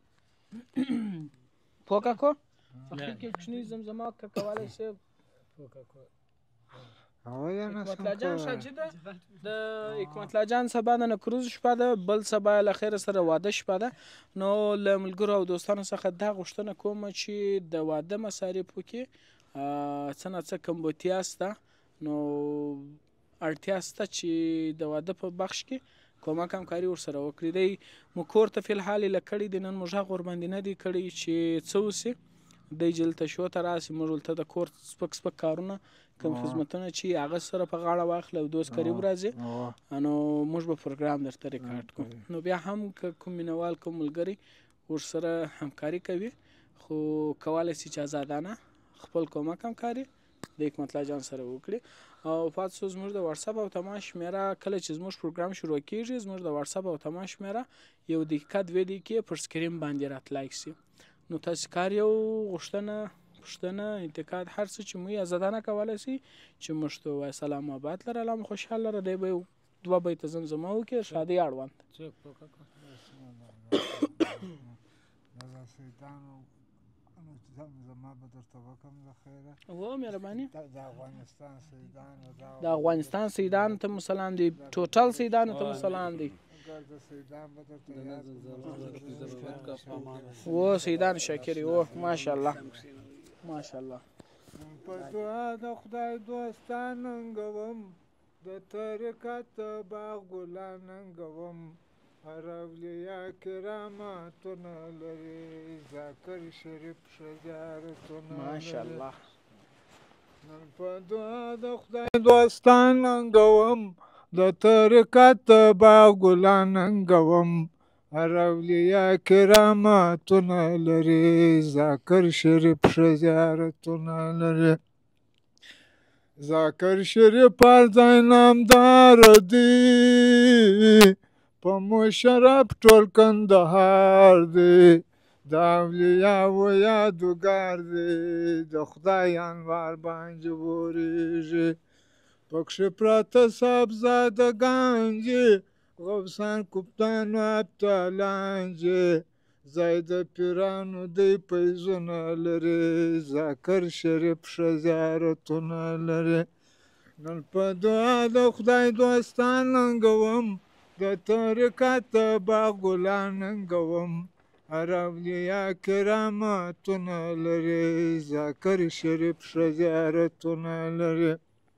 پوکه کو اخر کې کوچني زمزمه که کولی شي پوکه کو حکمت الله جان شاجده د حکمت الله جان سبا د نکروز شپه ده بل سبا له خیره سره واده شپه ده نو له ملګرو او دوستانو څخه دا غوښتنه کوم چې د واده مصارفو کې څه نه څه کمبودتیا شته نو اړتیا شته چې د واده په بخش کې کومک همکاري ورسره وکړي دی مو کور ته فلحال یې له کړي دي نن موږ غږ ورباندې نه دي کړي چې څه وسي دی جلته شو ته راسي موږ ولته د کور سپک سپک کارونه کوم خدمتونه چې هغه سره په غاړه واخلي او دوست قریب راځي نو موږ به پروګرام درته ریکارډ کوو نو بیا هم که کوم مینوال کوم ملګري ورسره همکاري کوي خو کولی شي چې ازادانه خپل کومک همکاري د حکمت الله جان سره وکړي او پاتې شو زموږ د واتساپ او تماس شمېره کله چې زموږ پروګرام شروع کېږي زموږ د واتساپ او تماس شمېره یو دقیقه دوې دقیقې پر سکرین باندې راتلای شي نو تاسې کار یو غوښتنه پوښتنه انتقاد هر څه چې موږ ازادانه کولی شي چې موږ ته ووایي سلام آباد لره الله مو خوشحال لره دی به یو دوه بیته زمزمه وکړي شادۍ اړوند زما به درته وکړم د خیره و مهرباني د افغانستان سیدان د افغانستان سیدان ته مو سلام دی ټوټل سیدانو ته مو سلام دی و سیدان شاکری و ماشاءالله ماشاءالله په دعا د خدای دوستان ننګوم د طریقت باغ ګلان ننګوم هر اولیا کراماتونه لري ذاکر شریف شجارتونه ماشاءالله نن په دعا د خدای دوستان ننګوم د طریقت باغ ګلان ننګوم هر اولیا کراماتونه لري ذاکر شریف شجارتونه لري ذاکر شریف هر ځای نامدار دی په مشرف ټول کندهار دی د اولیاو یادګار دی د خدای انوار باندې ورېږي پکښې پراته صاحبزادګان دي غوثان کوپتانو ابدالان دي ځای د پیرانو دی پیزونه لري ذاکر شریف ښه زیارتونه لري نن په دعا د خدای دوستان ننګوم د طریقت باغ ګلان ننګوم هر اولیا کراماتونه لري ذاکر شریف ښه زیارتونه لري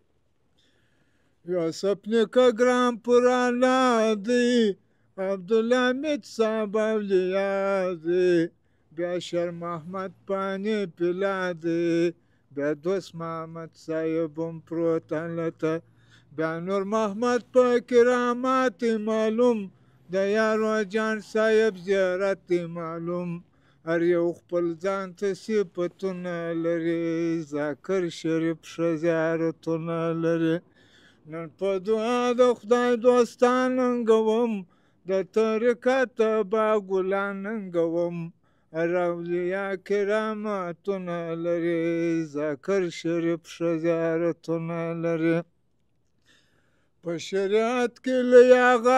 یوسف نیکه ګران پرانا دی عبدالحمید صاحب اولیا دی بیا شیر محمد پانی پلا دی بیا دوست محمد صاحب هم پروت هلته بیا نور محمد په کرامات معلوم د یارو جان صاحب زیارت معلوم هر یو خپل ځان ته صفتونه لري ذاکر شریف ښه زیارتونه لري نن په دعا د خدای دوستان ننګوم د طریقت باغ ګلان ننګوم هر اولیا کراماتونه لري ذاکر شریف ښه زیارتونه لري په شریعت کې له هغه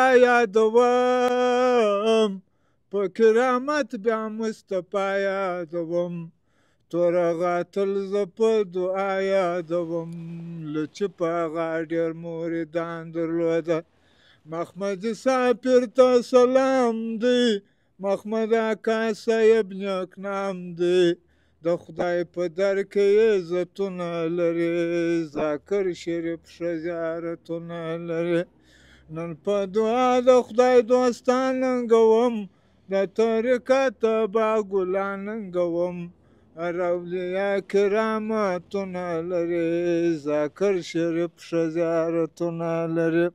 یادوم په کرامت بیا مصطفی یادوم توره غاتل زه په دعا یادوم له چې په هغه ډېر موریدان درلوده محمد صاحب پیر ته سلام دی محمد اکا صاحب نیک نام دی د خدای په در کې عزتونه لري ذاکر شریف ښه زیارتونه لري نن په دعا د خدای دوستان ننګوم د طریقت با ګلان ننګوم هر اولیاء کرامتونه لري ذاکر شریف ښه زیارتونه لري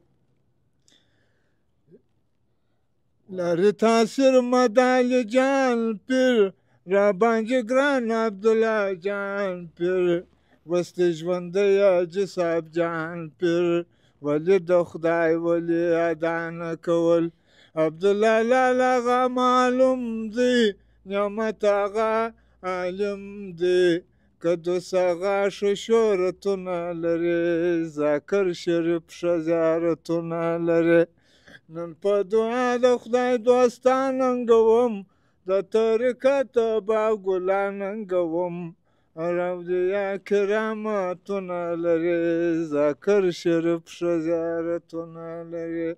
لري تاثیر مدالي جان پیر را باندې ګران عبدالله جان پیر وستې ژوندی حاجي صاحب جان پیر ولی د خدای ولی ادا نه کول عبدالله لالا هغه معلوم دی نعمت هغه عالم دی قدوس هغه ښه شهرتونه لري ذاکر شریف ښه زیارتونه لري نن په دعا د خدای دوستان ننګوم د طریقت با ګلان ننګوم هر اولیاء کرامتونه لري ذاکر شریف ښه زیارتونه لري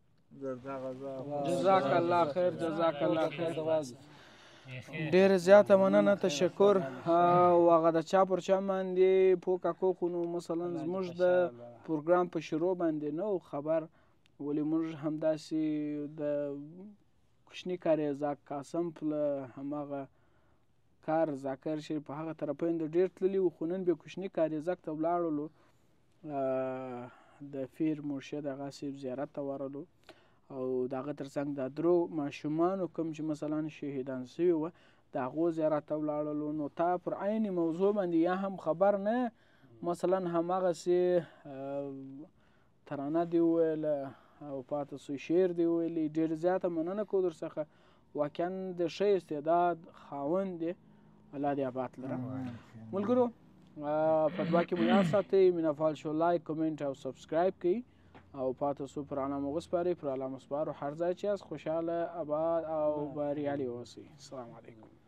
جزاک الله خیر جزاک الله خیر ډېره زیاته مننه تشکر او هغه د چا پر چا باندې پوکه کوکو نو مثلا زموږ د پروګرام په شروع باندې نه و خبر ولې موږ همداسې د کوچني کاریزاک قاسم په هماغه کار ذاکر شریف په هغه طرفین د ډېر تللي وو خو نن بیا کوچني کاریزاک ته ولاړلو د پیر مرشد هغه صاحب زیارت ته ورغلو او د هغه تر څنګ د درو ماشومانو کوم چې مثلا شهیدان سوي وه د هغو زیارت ته ولاړلو نو تا پر عین موضوع باندې یا هم خبر نه مثلا هماغسې ترانه دې وویله او پاته سوی شعر دې وویلې ډېر زیاته مننه کوو درڅخه واقعا د ښه استعداد خاوند دی الله دې آباد لره ملګرو په دعا کې مو یاد ساتئ مینه فال شو لایک کمنټ او سبسکرایب کړئ او پاته سو پر علامه وسپارئ پر علامه وسپارو هر ځای چې یاست خوشحاله آباد او بریالي اوسئ السلام علیکم